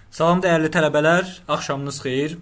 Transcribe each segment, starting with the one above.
Salam dəyərli tələbələr, axşamınız xeyir.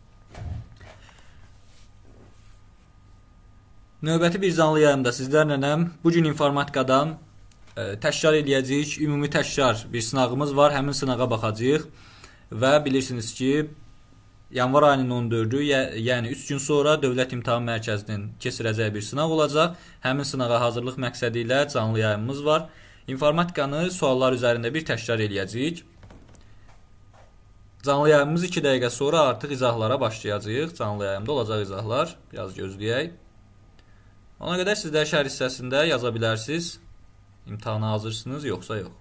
Növbəti bir canlı yayımda sizlərlənəm. Bugün informatikadan təkrar eləyəcəyik, ümumi təkrar bir sınağımız var. Həmin sınağa baxacağıq və bilirsiniz ki, yanvar ayının 14-ü, yəni 3 gün sonra Dövlət İmtahan Mərkəzinin keçirəcəyi bir sınaq olacaq. Həmin sınağa hazırlıq məqsədi ilə canlı yayımımız var. İnformatikanı suallar üzərində bir təkrar eləyəcəyik. Canlı yayımımız 2 dəqiqə sonra artıq izahlara başlayacağıq. Canlı yayımda olacaq izahlar. Biraz gözləyək. Ona qədər sizlər şərh hissəsində yaza bilərsiniz. İmtahana hazırsınız, yoxsa yox.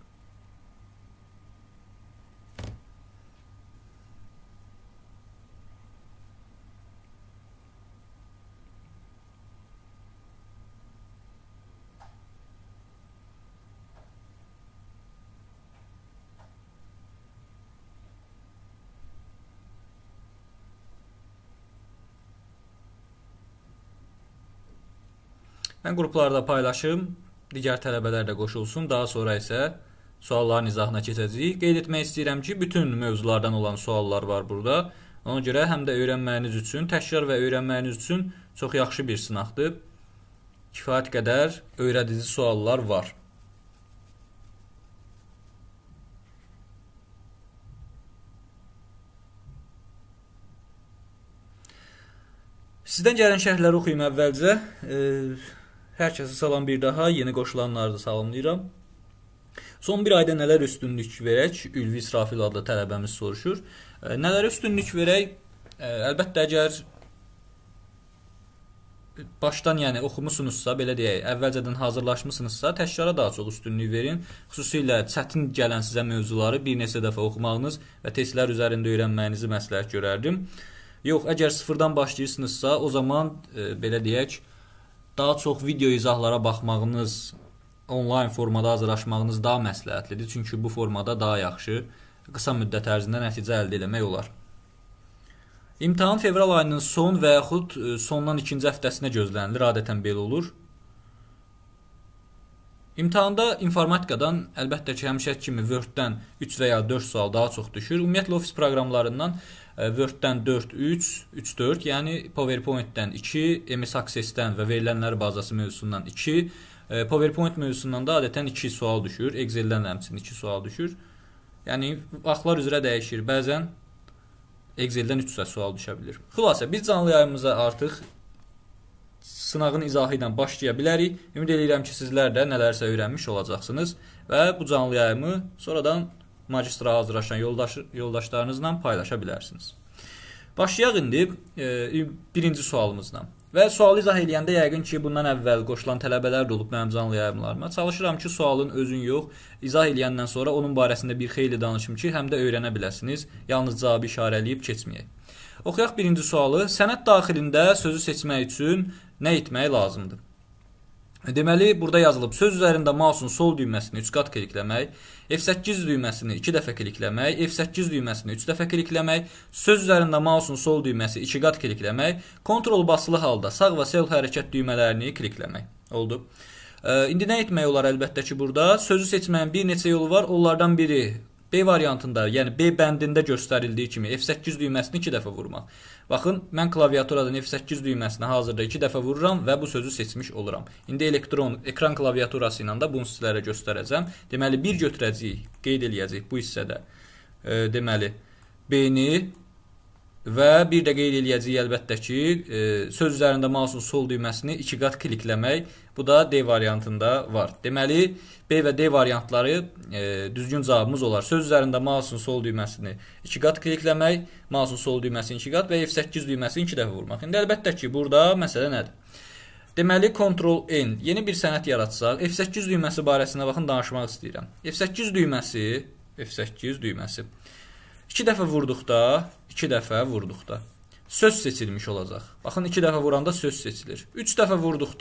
Mən qruplarda paylaşım, digər tələbələr də qoşulsun. Daha sonra isə sualların izahına keçəcəyik. Qeyd etmək istəyirəm ki, bütün mövzulardan olan suallar var burada. Ona görə həm də öyrənməyiniz üçün, təkrar və öyrənməyiniz üçün çox yaxşı bir sınaqdır. Kifayət qədər öyrədici suallar var. Sizdən gələn şərhləri oxuyum əvvəlcə. Hər kəsə salam bir daha, yeni qoşulanları da salamlayıram. Son bir ayda nələr üstünlük verək? Ülvi İsrafil adlı tələbəmiz soruşur. Nələr üstünlük verək? Əlbəttə, əgər başdan oxumusunuzsa, belə deyək, əvvəlcədən hazırlaşmışsınızsa, təkrara daha çox üstünlük verin. Xüsusilə çətin gələn sizə mövzuları bir neçə dəfə oxumağınız və testlər üzərində öyrənməyinizi məsləhət görərdim. Yox, əgər sıfırdan başlayırsınızsa, o zaman belə deyək, daha çox video izahlara baxmağınız, onlayn formada hazırlaşmağınız daha məsləhətlidir. Çünki bu formada daha yaxşı, qısa müddət ərzində nəticə əldə etmək olar. İmtahan fevral ayının son və yaxud sondan ikinci həftəsinə gözlənilir. Adətən belə olur. İmtahanda informatikadan əlbəttə ki, həmişəki kimi Word-dən 3 və ya 4 sual daha çox düşür. Ümumiyyətlə, ofis proqramlarından Word-dən 4, 3, 3, 4, yəni PowerPoint-dən 2, MS Access-dən və verilənlər bazası mövzusundan 2, PowerPoint mövzusundan da adətən 2 sual düşür, Excel-dən həmçinin 2 sual düşür. Yəni, vaxtlar üzrə dəyişir, bəzən Excel-dən 3 sual düşə bilir. Xülasə, biz canlı yayımıza artıq sınağın izahı ilə başlaya bilərik. Ümid edirəm ki, sizlər də nələrsə öyrənmiş olacaqsınız və bu canlı yayımı sonradan magistra hazırlaşan yoldaşlarınızla paylaşa bilərsiniz. Başlayaq indi birinci sualımızla. Və sualı izah eləyəndə yəqin ki, bundan əvvəl qoşulan tələbələr də olub mənim canlı yayımlarıma. Çalışıram ki, sualın özün yox, izah eləyəndən sonra onun barəsində bir xeyli danışım ki, həm də öyrənə biləsiniz. Yalnız cavabı işarələyib keçməyək. Oxuyaq birinci sualı. Sənəd daxilində sözü seçmək üçün nə etmək lazımdır? Deməli, burada yazılıb söz üzərində mausun sol düyməsini 3 qat klikləmək, F8 düyməsini 2 dəfə klikləmək, F8 düyməsini 3 dəfə klikləmək, söz üzərində mausun sol düyməsi 2 qat klikləmək, kontrol basılı halda sağ və sol hərəkət düymələrini klikləmək. Oldu. İndi nə etmək olar əlbəttə ki, burada? Sözü seçməyin bir neçə yolu var. Onlardan biri B variantında, yəni B bəndində göstərildiyi kimi F8 düyməsini 2 dəfə vurmaq. Baxın, mən klaviaturadan F8 düyməsini hazırda 2 dəfə vururam və bu sözü seçmiş oluram. İndi ekran klaviaturası ilə də bunu sizlərə göstərəcəm. Deməli, bir götürəcəyik, qeyd eləyəcəyik bu hissədə. Deməli, B-ni və bir də qeyd eləyəcəyik əlbəttə ki, söz üzərində mausun sol düyməsini 2 qat klikləmək. Bu da D variantında var. Deməli, B və D variantları düzgün cavabımız olar. Söz üzərində mausun sol düyməsini 2 qat klikləmək, mausun sol düyməsini 2 qat və F8 düyməsini 2 dəfə vurmaq. İndi əlbəttə ki, burada məsələ nədir? Deməli, Ctrl-N, yeni bir sənəd yaratsaq, F8 düyməsi barəsində baxın, danışmaq istəyirəm. F8 düyməsi 2 dəfə vurduqda söz seçilmiş olacaq. Baxın, 2 dəfə vuranda söz seçilir. 3 dəfə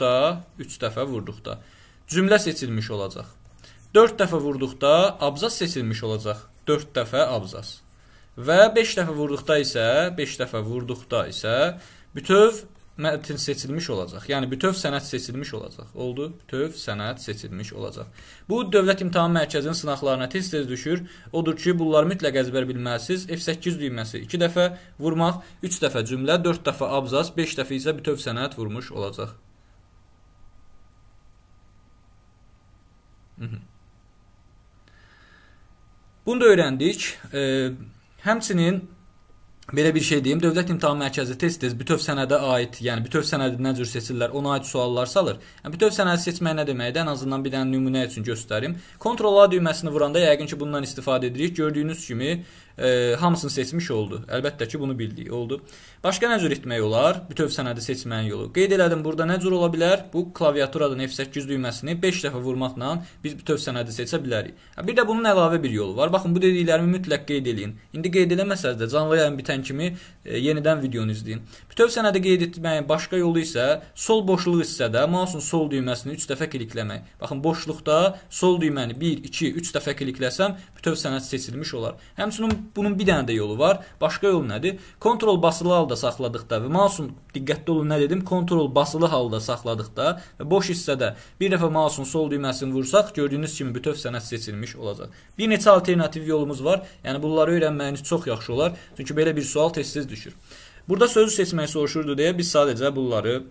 vurduqda cümlə seçilmiş olacaq. 4 dəfə vurduqda abzas seçilmiş olacaq. 4 dəfə abzas. Və 5 dəfə vurduqda isə bütöv mətn seçilmiş olacaq. Yəni bütöv sənəd seçilmiş olacaq. Oldu? Bütöv sənəd seçilmiş olacaq. Bu Dövlət İmtahan Mərkəzinin sınaqlarına tez-tez düşür. Odur ki, bunları mütləq əzbər bilməlisiniz. F8 düyməsi 2 dəfə vurmaq, 3 dəfə cümlə, 4 dəfə abzas, 5 dəfə isə bütöv sənəd vurmuş olacaq. Bunu da öyrəndik. Həmçinin belə bir şey deyim, Dövlət İmtahan Mərkəzi tez-tez bütöv sənədə aid, yəni bütöv sənədi nə cür seçirlər, ona aid suallar salır. Yəni bütöv sənədi seçmək nə deməkdir? Ən azından bir dənə nümunə üçün göstərim. Ctrl A düyməsini vuranda yəqin ki, bundan istifadə edirik. Gördüyünüz kimi hamısını seçmiş oldu. Əlbəttə ki, bunu bildik. Oldu. Başqa nə cür etmək olar? Bütöv sənədi seçməyin yolu. Qeyd elədim, burada nə cür ola bilər? Bu klaviaturadan F8 düyməsini 5 dəfə vurmaqla biz bütöv sənədi seçə bilərik. Bir də bunun əlavə bir yolu var. Baxın, bu dediklərimi mütləq qeyd eləyin. İndi qeyd eləməsəz də canlı yayın bitən kimi yenidən videonu izləyin. Bütöv sənədi qeyd etməyin başqa yolu isə sol boşluq hissədə mousun sol düyməsini 3 dəfə klikləmək. Baxın, boşluqda sol düyməni 1, 2, 3 dəfə klikləsəm bütöv sənəd seçilmiş olar. Həmçinin bunun bir dənə də yolu var. Başqa yol nədir? Kontrol basılı halda saxladıqda və mousun, diqqətli olun nə dedim? Kontrol basılı halda saxladıqda və boş hissədə bir dəfə mousun sol düyməsini vursaq, gördüyünüz kimi bütöv sənəd seçilmiş olacaq. Bir neçə alternativ yolumuz var. Yəni bunları öyrənməyiniz çox yaxşı olar. Çünki belə bir sual tez-tez düşür. Burada sözü seçmək soruşurdu deyə biz sadəcə bunları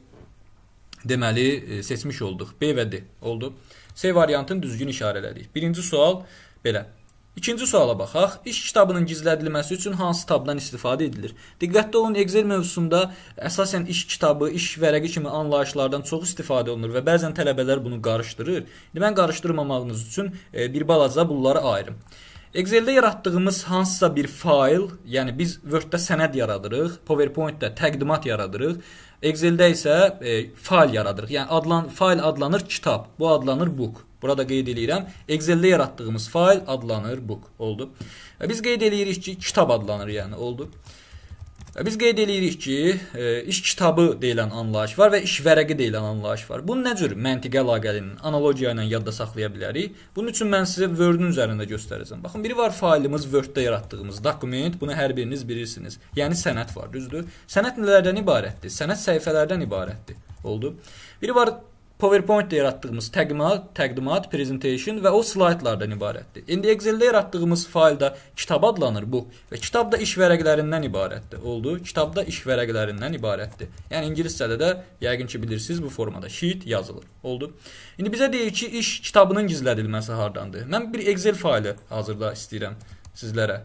deməli seçmiş olduq. B və D oldu. C variantını düzgün işarələdik. Birinci sual belə. İkinci suala baxaq. İş kitabının gizlədilməsi üçün hansı tabdan istifadə edilir? Diqqətli olun, Excel mövzusunda əsasən iş kitabı, iş vərəqi kimi anlayışlardan çox istifadə olunur və bəzən tələbələr bunu qarışdırır. Mən qarışdırmamağınız üçün bir balaca bunları ayırım. Excel'də yaratdığımız hansısa bir fayl, yəni biz Word-də sənəd yaradırıq, PowerPoint-də təqdimat yaradırıq, Excel'də isə fayl yaradırıq. Yəni fayl adlanır kitab, bu adlanır book. Burada qeyd edirəm, Excel'də yaratdığımız fayl adlanır book. Oldu. Və biz qeyd edirik ki, kitab adlanır, yəni oldu. Və biz qeyd edirik ki, iş kitabı deyilən anlayış var və iş vərəqi deyilən anlayış var. Bunu nə cür məntiqə əlaqəlinin, analogiya ilə yadda saxlaya bilərik? Bunun üçün mən sizə Word-ün üzərində göstərəcəm. Baxın, biri var faylımız Word-də yaratdığımız dokument, bunu hər biriniz bilirsiniz. Yəni sənəd var, düzdür? Sənəd nələrdən ibarətdir? Sənəd səhifələrdən ibarətdir. Oldu. Biri var PowerPoint-də yaratdığımız təqdimat, presentation və o slaytlardan ibarətdir. İndi Excel-də yaratdığımız faylda kitab adlanır bu və kitab da iş vərəqlərindən ibarətdir. Oldu. Kitab da iş vərəqlərindən ibarətdir. Yəni ingiliscədə də yəqin ki bilirsiniz bu formada sheet yazılır. Oldu. İndi bizə deyir ki, iş kitabının gizlədilməsi hardandır? Mən bir Excel faylı hazırda istəyirəm sizlərə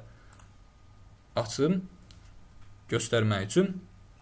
açım göstərmək üçün.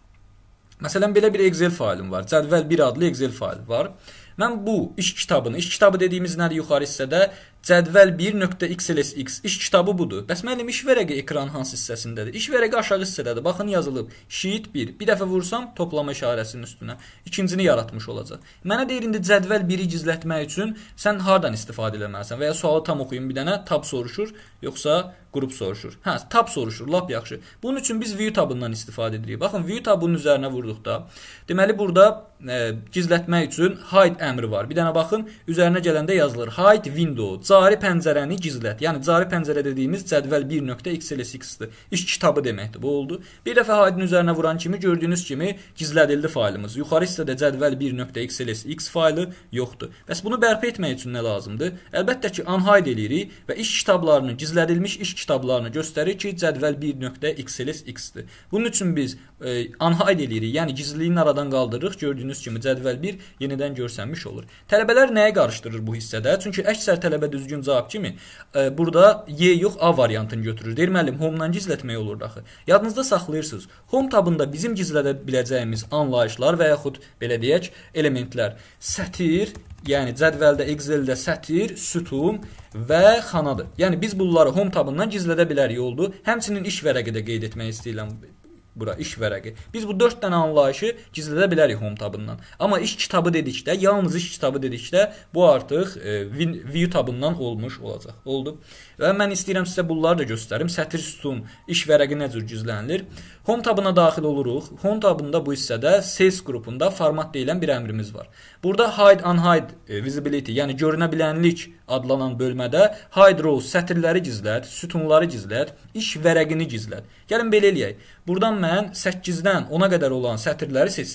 Məsələn, belə bir Excel faylım var. Cədvəl 1 adlı Excel fayl var. Mən bu iş kitabı dediyimiz nədir yuxarı hissədə? Cədvəl 1.xlsx. İş kitabı budur. Bəs müəllim, iş vərəqi ekranın hansı hissəsindədir? İş vərəqi aşağı hissədədir. Baxın, yazılıb. Sheet 1. Bir dəfə vursam toplama işarəsinin üstünə. İkincini yaratmış olacaq. Mənə deyir, indi cədvəl 1-i gizlətmək üçün sən hardan istifadə eləməlisən? Və ya sualı tam oxuyun bir dənə. Tab soruşur, yoxsa qrup soruşur? Hə, tab soruşur. Lap yaxşı. Bunun üçün biz view tabından istifadə edirik. Baxın, view tabının üzərinə vurduqda, deməli burada gizlətmək üçün hide əmri var. Bir dənə baxın, üzərinə gələndə yazılır hide window. Cari pəncərəni gizlət. Yəni cari pəncərə dediyimiz cədvəl 1.xlsx-dir. İş kitabı deməkdir. Bu oldu. Bir dəfə hide-nin üzərinə vuran kimi gördüyünüz kimi gizlədildi faylımız. Yuxarı hissədə cədvəl 1.xlsx faylı yoxdur. Bəs bunu bərpa etmək üçün nə lazımdır? Əlbəttə ki, unhide eləyirik və iş kitablarını, gizlədilmiş iş kitablarını göstərir ki, cədvəl 1.xlsx-dir. Bunun üçün biz unhide eləyirik. Yəni gizliliyin aradan qaldırırıq. Gördüyünüz kimi cədvəl 1 yenidən görsənmiş olur. Tələbələr nəyə qarışdırır bu hissədə? Çünki əksər tələbə düzgün cavab kimi burada Y yox A variantını götürür. Deyir, müəllim, home-dan gizlətmək olur axı. Yadınızda saxlayırsınız. Home tabında bizim gizlədə biləcəyimiz anlayışlar və yaxud belə deyək, elementlər sətir, yəni cədvəldə, Excel-də sətir, sütun və xanadır. Yəni biz bunları home tabından gizlədə bilərik, oldu. Həmçinin iş vərəqi də qeyd etmək istəyirəm. Bura iş vərəqi. Biz bu 4 dənə anlayışı gizlədə bilərik home tabından. Amma iş kitabı dedikdə, yalnız iş kitabı dedikdə bu artıq view tabından olmuş olacaq. Oldu. Və mən istəyirəm sizə bunları da göstərim. Sətir, sütun, iş vərəqi nə cür gizlənilir? Home tabına daxil oluruq. Home tabında bu hissədə sales qrupunda format deyilən bir əmrimiz var. Burada hide, unhide, visibility, yəni görünə bilənlik adlanan bölmədə hide rows, sətirləri gizlət, sütunları gizlət, iş vərəqini gizlət. Gəlin belə eləyək. Buradan mən 8-dən 10-a qədər olan sətirləri seçdim.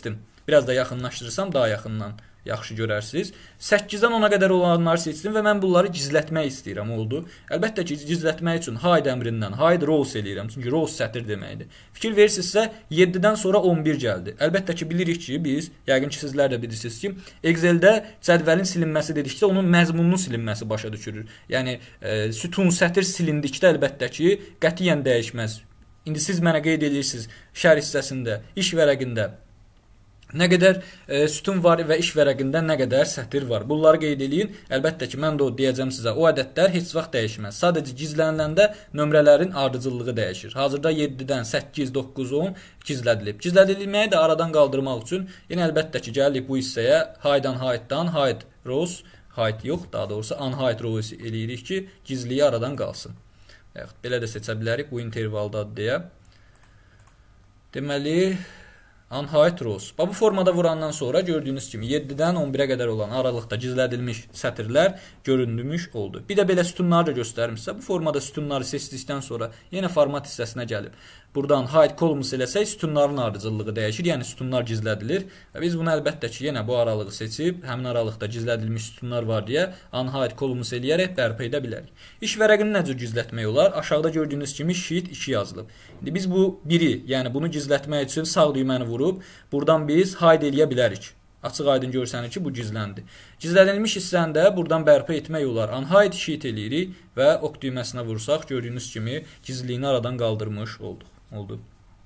biraz da yaxınlaşdırırsam daha yaxından yaxşı görərsiniz. 8-dən 10-a qədər olanları seçdim və mən bunları gizlətmək istəyirəm, oldu. Əlbəttə ki, gizlətmək üçün hide əmrindən hide rows eləyirəm, çünki rows sətir deməkdir. Fikir verirsinizsə 7-dən sonra 11 gəldi. Əlbəttə ki, bilirik ki, biz, yəqin ki, sizlər də bilirsiniz ki, Excel-də cədvəlin silinməsi dedikdə onun məzmununun silinməsi başa düşürür. Yəni, sütun, sətir silindikdə əlbəttə ki, qətiyyən dəyişməz. İndi siz mənə qeyd edirsiniz şərh hissəsində, iş vərəqində nə qədər sütun var və iş vərəqində nə qədər sətir var. Bunları qeyd eləyin. Əlbəttə ki, mən də deyəcəm sizə, o ədədlər heç vaxt dəyişməz. Sadəcə gizləniləndə nömrələrin ardıcıllığı dəyişir. Hazırda 7-dən 8, 9, 10 gizlədilib. Gizlədilməyi də aradan qaldırmaq üçün yenə əlbəttə ki, gəlirik bu hissəyə hide unhide'dan hide rows, hide yox, daha doğrusu unhide rows eləyirik ki, gizliyi aradan qalsın. Belə də seçə bilərik bu intervaldadır deyə. Deməli, unhide rows. Bu formada vurandan sonra gördüyünüz kimi 7-dən 11-ə qədər olan aralıqda gizlədilmiş sətirlər görünmüş oldu. Bir də belə sütunları da göstərim sizə. Bu formada sütunları seçdikdən sonra yenə format hissəsinə gəlib. Buradan hide columns eləsək sütunların ardıcıllığı dəyişir, yəni sütunlar gizlədilir. Və biz bunu əlbəttə ki, yenə bu aralığı seçib, həmin aralıqda gizlədilmiş sütunlar var deyə unhide columns eləyərək bərpa edə bilərik. İş vərəqini necə gizlətmək olar? Aşağıda gördüyünüz kimi sheet 2 yazılıb. İndi biz bu biri, yəni bunu gizlətmək üçün sağ düyməni vurub, buradan biz hide eləyə bilərik. Açıq aydın görsənir ki, bu gizləndi. Gizlədilmiş hissəni də buradan bərpa etmək olar. Unhide sheet eləyirik və ok düyməsinə vursaq, gördüyünüz kimi gizliyini aradan qaldırmış oldu.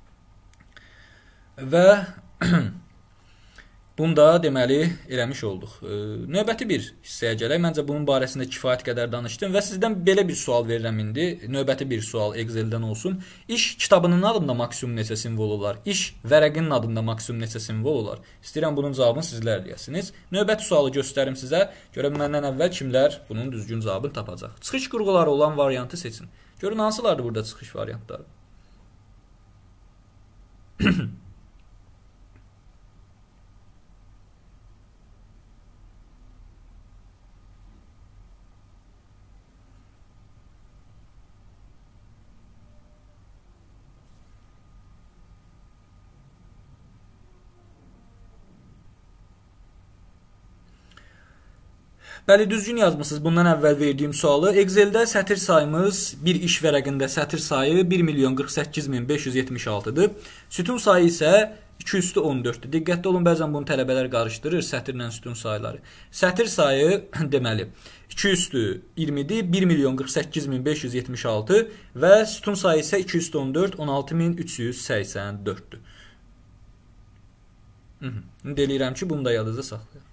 Və bunu da deməli eləmiş olduq. Növbəti bir hissəyə gələk. Məncə bunun barəsində kifayət qədər danışdım və sizdən belə bir sual verirəm indi. Növbəti bir sual Excel-dən olsun. İş kitabının adında maksimum neçə simvol olar? İş vərəqinin adında maksimum neçə simvol olar? İstəyirəm bunun cavabını sizlər deyəsiniz. Növbəti sualı göstərim sizə. Görəm məndən əvvəl kimlər bunun düzgün cavabını tapacaq. Çıxış qurğuları olan variantı seçin. Görün hansılardır burada çıxış variantları? Bəli, düzgün yazmısınız bundan əvvəl verdiyim sualı. Excel-də sətir sayımız bir iş vərəqində sətir sayı 1.048.576-dır. Sütun sayı isə 2/14-dür. Diqqətli olun, bəzən bunu tələbələr qarışdırır, sətirlə sütun sayları. Sətir sayı deməli 2/20-dir, 1.048.576 və sütun sayı isə 2/14, 16.384-dür. Delirəm ki, bunu da yadınızda saxlayın.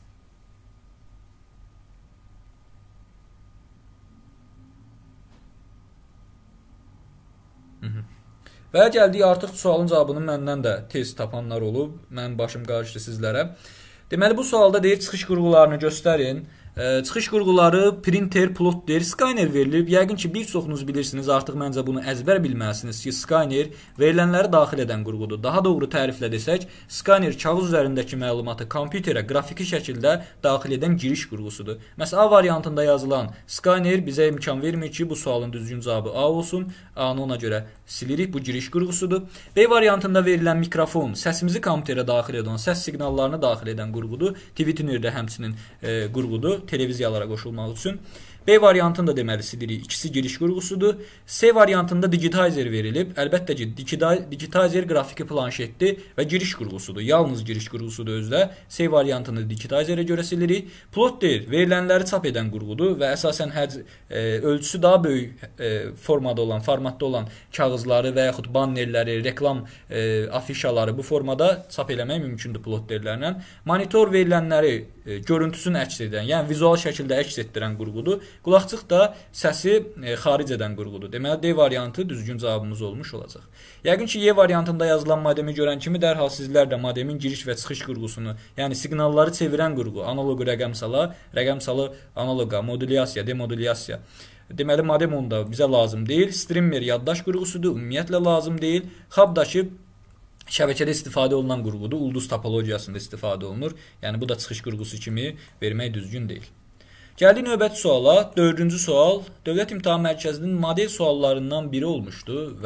Və gəldik artıq sualın cavabını məndən də tez tapanlar olub. Mənim başım qarışdı sizlərə. Deməli, bu sualda deyir, çıxış qurğularını göstərin. Çıxış qurğuları printer, plotdir, scanner verilib. Yəqin ki, bir çoxunuz bilirsiniz, artıq məncə bunu əzbər bilməlisiniz ki, scanner verilənləri daxil edən qurğudur. Daha doğru təriflə desək, scanner kağız üzərindəki məlumatı kompüterə qrafiki şəkildə daxil edən giriş qurğusudur. Məsələn, A variantında yazılan scanner bizə imkan vermir ki, bu sualın düzgün cavabı A olsun. A-nı ona görə silirik, bu giriş qurğusudur. B variantında verilən mikrofon səsimizi kompüterə daxil edən, səs siqnallarını daxil edən qurğudur. TVTuner də həmçinin qurğudur, televiziyalara qoşulmaq üçün. B variantında deməli silirik, ikisi giriş qurğusudur. C variantında digitizer verilib. Əlbəttə ki, digitizer qrafiki planşetdir və giriş qurğusudur. Yalnız giriş qurğusudur özdə. C variantını digitizerə görə silirik. Plotdir, verilənləri çap edən qurğudur və əsasən ölçüsü daha böyük formada olan, formatda olan kağızları və yaxud bannerləri, reklam afişaları bu formada çap eləmək mümkündür plotderlərlə. Monitor verilənləri görüntüsünü əks edən, yəni vizual şəkildə əks etdirən qurğudur. Qulaqçıq da səsi xaric edən qurğudur. Deməli, D variantı düzgün cavabımız olmuş olacaq. Yəqin ki, Y variantında yazılan modemi görən kimi dərhal sizlər də modemin giriş və çıxış qurğusunu, yəni siqnalları çevirən qurğu, analoqu rəqəmsala, rəqəmsalı analoqa, modulyasiya, demodulyasiya. Deməli, modem onda bizə lazım deyil. Streamer yaddaş qurğusudur, ümumiyyətlə lazım deyil. Hub'dakı şəbəkədə istifadə olunan qurğudur, ulduz topologiyasında istifadə olunur. Yəni, bu da çıxış qurğusu kimi vermək düzgün deyil. Gəldik növbəti suala. 4-cü sual Dövlət İmtahan Mərkəzinin model suallarından biri olmuşdu və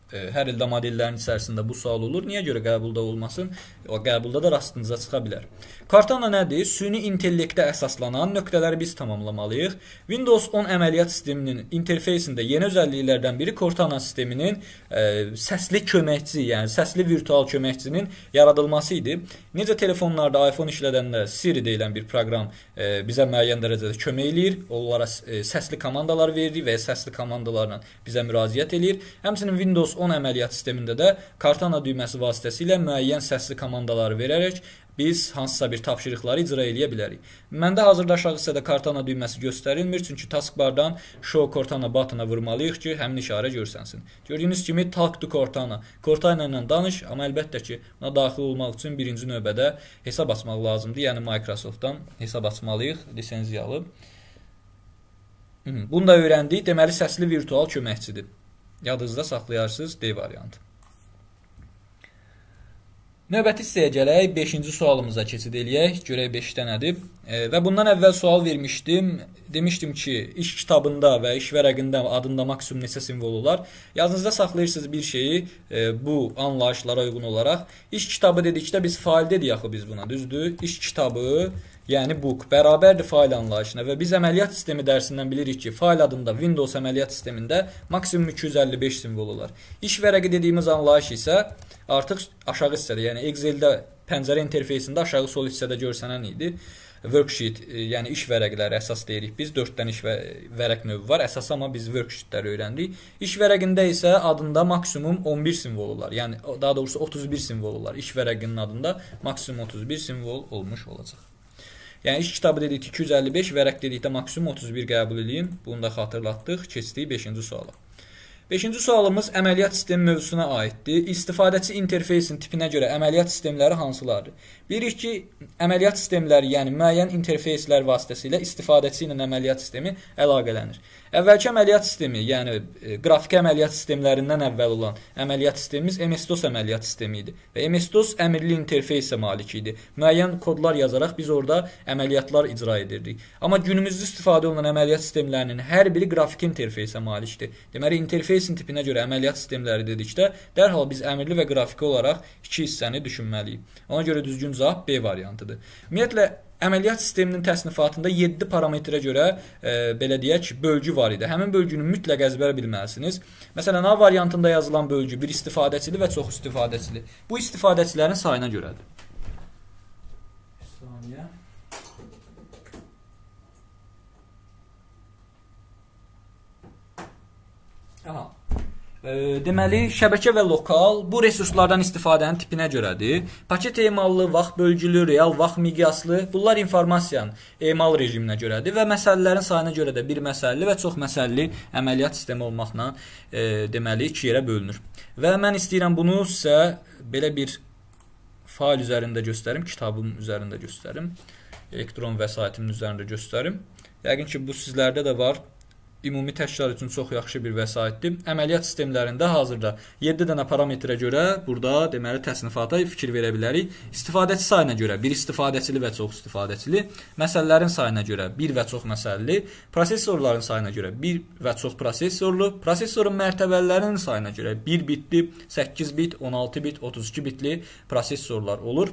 Hər ildə modellərin içərisində bu sual olur. Niyə görə qəbulda olmasın? O qəbulda da rastınıza çıxa bilər. Cortana nədir? Süni intellektə əsaslanan nöqtələri biz tamamlamalıyıq. Windows 10 əməliyyat sisteminin interfeysində yeni özəlliklərdən biri Cortana sisteminin səsli köməkçi, yəni səsli virtual köməkçinin yaradılması idi. Necə telefonlarda iPhone işlədəndə Siri deyilən bir proqram bizə müəyyən dərəcədə kömək eləyir. Onlara səsli komandalar verir və səsli komandalarla bizə müraciət eləyir. Həmçinin Windows 10 əməliyyat sistemində də Cortana düyməsi vasitəsilə müəyyən səsli komandaları verərək biz hansısa bir tapşırıqları icra edə bilərik. Məndə hazırda aşağı hissədə Cortana düyməsi göstərilmir, çünki taskbardan Show Cortana butona vurmalıyıq ki, həmin işarə görsənsin. Gördüyünüz kimi Talk to Cortana. Cortana ilə danış, amma əlbəttə ki, buna daxil olmaq üçün birinci növbədə hesab açmaq lazımdır. Yəni Microsoftdan hesab açmalıyıq, lisenziyalı. Bunu da öyrəndik. Deməli, səsli virtual köməkçidir. Yadınızda saxlayarsınız D variantı. Növbəti hissəyə gələk, 5-ci sualımıza keçid eləyək. Görək 5-də nədir? Və bundan əvvəl sual vermişdim. Demişdim ki, iş kitabında və iş vərəqində adında maksimum neçə simvol olar? Yadınızda saxlayırsınız bir şeyi bu anlayışlara uyğun olaraq. İş kitabı dedikdə biz fail dedik axı biz buna, düzdür? İş kitabı, yəni book, bərabərdir fail anlayışına və biz əməliyyat sistemi dərsindən bilirik ki, fail adında Windows əməliyyat sistemində maksimum 255 simvol olar. İş vərəqi dediyimiz anlayış isə artıq aşağı hissədə, yəni Excel-də pəncərə interfeysində aşağı sol hissədə görsənən idi. Worksheet, yəni iş vərəqləri əsas deyirik biz. 4 dənə iş vərəq növü var. Əsas amma biz worksheetləri öyrəndik. İş vərəqində isə adında maksimum 11 simvol olar. Yəni daha doğrusu 31 simvol olar. İş vərəqinin adında maksimum 31 simvol olmuş olacaq. Yəni iş kitabı dedikdə 255, vərəq dedikdə maksimum 31 qəbul edin. Bunu da xatırlatdıq. Keçdik 5-ci suala. 5-ci sualımız əməliyyat sistemi mövzusuna aiddir. İstifadəçi interfeysin tipinə görə əməliyyat sistemləri hansılardır? Bilirik ki, əməliyyat sistemləri, yəni müəyyən interfeyslər vasitəsilə istifadəçi ilə əməliyyat sistemi əlaqələnir. Əvvəlki əməliyyat sistemi, yəni qrafiki əməliyyat sistemlərindən əvvəl olan əməliyyat sistemimiz MS-DOS əməliyyat sistemi idi. Və MS-DOS əmrli interfeysə malik idi. Müəyyən kodlar yazaraq biz orada əməliyyatlar icra edirdik. Amma günümüzdə istifadə olunan əməliyyat sistemlərinin hər biri qrafiki interfeysə malikdir. Deməli, interfeysin tipinə görə əməliyyat sistemləri dedikdə dərhal biz əmrli və qrafiki olaraq iki hissəni düşünməliyik. Ona görə düzgün cavab B variantıdır. Ümumiyyətlə, əməliyyat sisteminin təsnifatında 7 parametrə görə belə deyək, bölgü var idi. Həmin bölgünü mütləq əzbər bilməlisiniz. Məsələn, A variantında yazılan bölgü bir istifadəçili və çox istifadəçili. Bu istifadəçilərin sayına görədir. Bir saniyə. Aha. Deməli, şəbəkə və lokal bu resurslardan istifadənin tipinə görədir. Paket emallı, vaxt bölgülü, real vaxt miqyaslı, bunlar informasiyanın emal rejiminə görədir və məsələlərin sayına görə də bir məsəlli və çox məsəlli əməliyyat sistemi olmaqla deməli 2 yerə bölünür. Və mən istəyirəm bunu sizə belə bir fail üzərində göstərim, kitabım üzərində göstərim, elektron vəsaitimin üzərində göstərim. Yəqin ki, bu sizlərdə də var. Ümumi təşkilat üçün çox yaxşı bir vəsaitdir. Əməliyyat sistemlərində hazırda 7 dənə parametrə görə burada deməli təsnifata fikir verə bilərik. İstifadəçi sayına görə bir istifadəçili və çox istifadəçili, məsələlərin sayına görə bir və çox məsəlli, prosesorların sayına görə bir və çox prosesorlu, prosesorun mərtəbələrinin sayına görə 1 bitli, 8 bit, 16 bit, 32 bitli prosesorlar olur.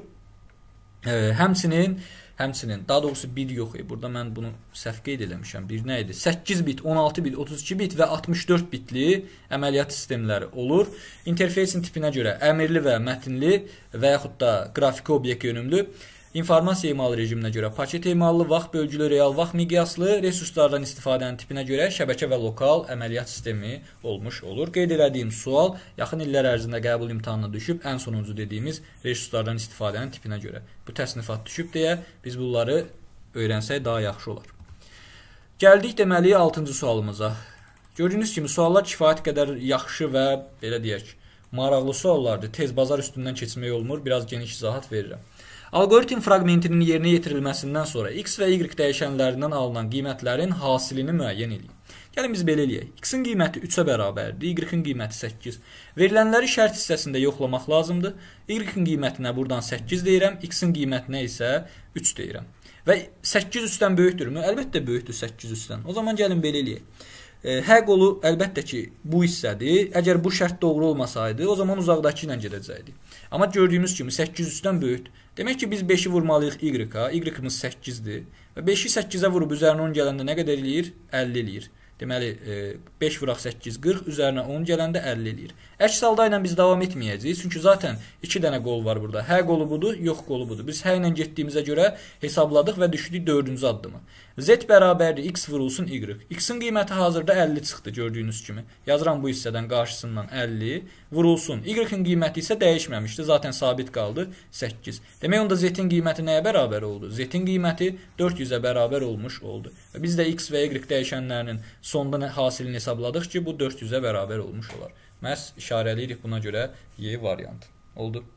Həmçinin, daha doğrusu bir yox, burada mən bunu səhv qeyd eləmişəm. Bir nə idi? 8 bit, 16 bit, 32 bit və 64 bitli əməliyyat sistemləri olur. İnterfeysin tipinə görə əmrli və mətinli və yaxud da qrafiki obyekt yönümlü, informasiya emalı rejiminə görə paket emallı, vaxt bölgülü, real vaxt miqyaslı, resurslardan istifadənin tipinə görə şəbəkə və lokal əməliyyat sistemi olmuş olur. Qeyd elədiyim sual yaxın illər ərzində qəbul imtahanına düşüb, ən sonuncu dediyimiz resurslardan istifadənin tipinə görə. Bu təsnifat düşüb deyə biz bunları öyrənsək daha yaxşı olar. Gəldik deməli 6-cı sualımıza. Gördüyünüz kimi suallar kifayət qədər yaxşı və belə deyək, maraqlı suallardır. Tez bazar üstündən keçmək olmur, biraz geniş izahat verirəm. Algoritm fraqmentinin yerinə yetirilməsindən sonra x və y dəyişənlərindən alınan qiymətlərin hasilini müəyyən edin. Gəlin biz belə eləyək. X-in qiyməti 3-ə bərabərdir, y-in qiyməti 8. Verilənləri şərt hissəsində yoxlamaq lazımdır. Y-in qiymətinə buradan 8 deyirəm, x-in qiymətinə isə 3 deyirəm. Və 8 3-dən böyükdürmü? Əlbəttə böyükdür 8 3-dən. O zaman gəlin belə eləyək. H qolu əlbəttə ki, bu hissədir. Əgər bu şərt doğru olmasaydı, o zaman uzaqdakı ilə gedəcəkdik. Amma gördüyünüz kimi 8 3-dən böyükdür. Demək ki, biz 5-i vurmalıyıq Y-a. Y-ımız 8-dir. Və 5-i 8-ə vurub üzərinə 10 gələndə nə qədər eləyir? 50 eləyir. Deməli, 5 vuraq 8, 40, üzərinə 10 gələndə 50 eləyir. Əks halda ilə biz davam etməyəcəyik. Çünki zaten 2 dənə qol var burada. H qolu budur, yox qolu budur. Biz H ilə getdiyimizə görə hesabladıq və düşdük 4-cü addımı. Z bərabərdir X vurulsun Y. X-in qiyməti hazırda 50 çıxdı gördüyünüz kimi. Yazıram bu hissədən qarşısından 50 vurulsun. Y-in qiyməti isə dəyişməmişdi. Zaten sabit qaldı 8. Demək onda Z-in qiyməti nəyə bərabər oldu? Z-in qiyməti 400-ə bərabər olmuş oldu. Və biz də X və Y dəyişənlərinin sonda hasilini hesabladıq ki, bu 400-ə bərabər olmuş olar. Məhz işarələyirik buna görə Y variantı. Oldu.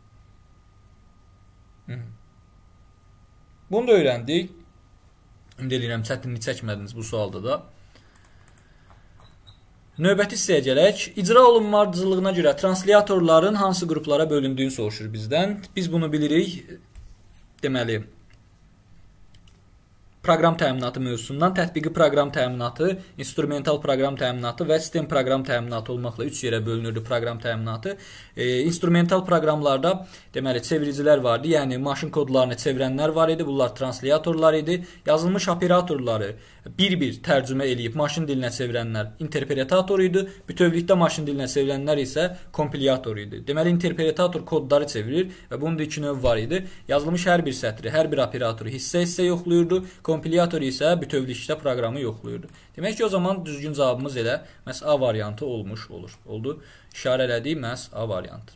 Bunu da öyrəndik. Ümid edirəm çətinlik çəkmədiniz bu sualda da. Növbəti hissəyə gələk. İcra olunma ardıcıllığına görə translyatorların hansı qruplara bölündüyünü soruşur bizdən. Biz bunu bilirik. Deməli, proqram təminatı mövzusundan tətbiqi proqram təminatı, instrumental proqram təminatı və sistem proqram təminatı olmaqla 3 yerə bölünürdü proqram təminatı. İnstrumental proqramlarda deməli çeviricilər vardı, yəni maşın kodlarını çevirənlər var idi, bunlar translyatorlar idi. Yazılmış operatorları bir-bir tərcümə eləyib maşın dilinə çevirənlər interpretator idi, bütövlükdə maşın dilinə çevirənlər isə kompilyator idi. Deməli, interpretator kodları çevirir və bunun da 2 növ var idi. Yazılmış hər bir sətri, hər bir operatoru hissə-hissə yoxlayırdı, kompilyator isə bütövlükdə proqramı yoxlayırdı. Demək ki, o zaman düzgün cavabımız elə məhz A variantı olmuş olur. Oldu. İşarələdik məhz A variantı.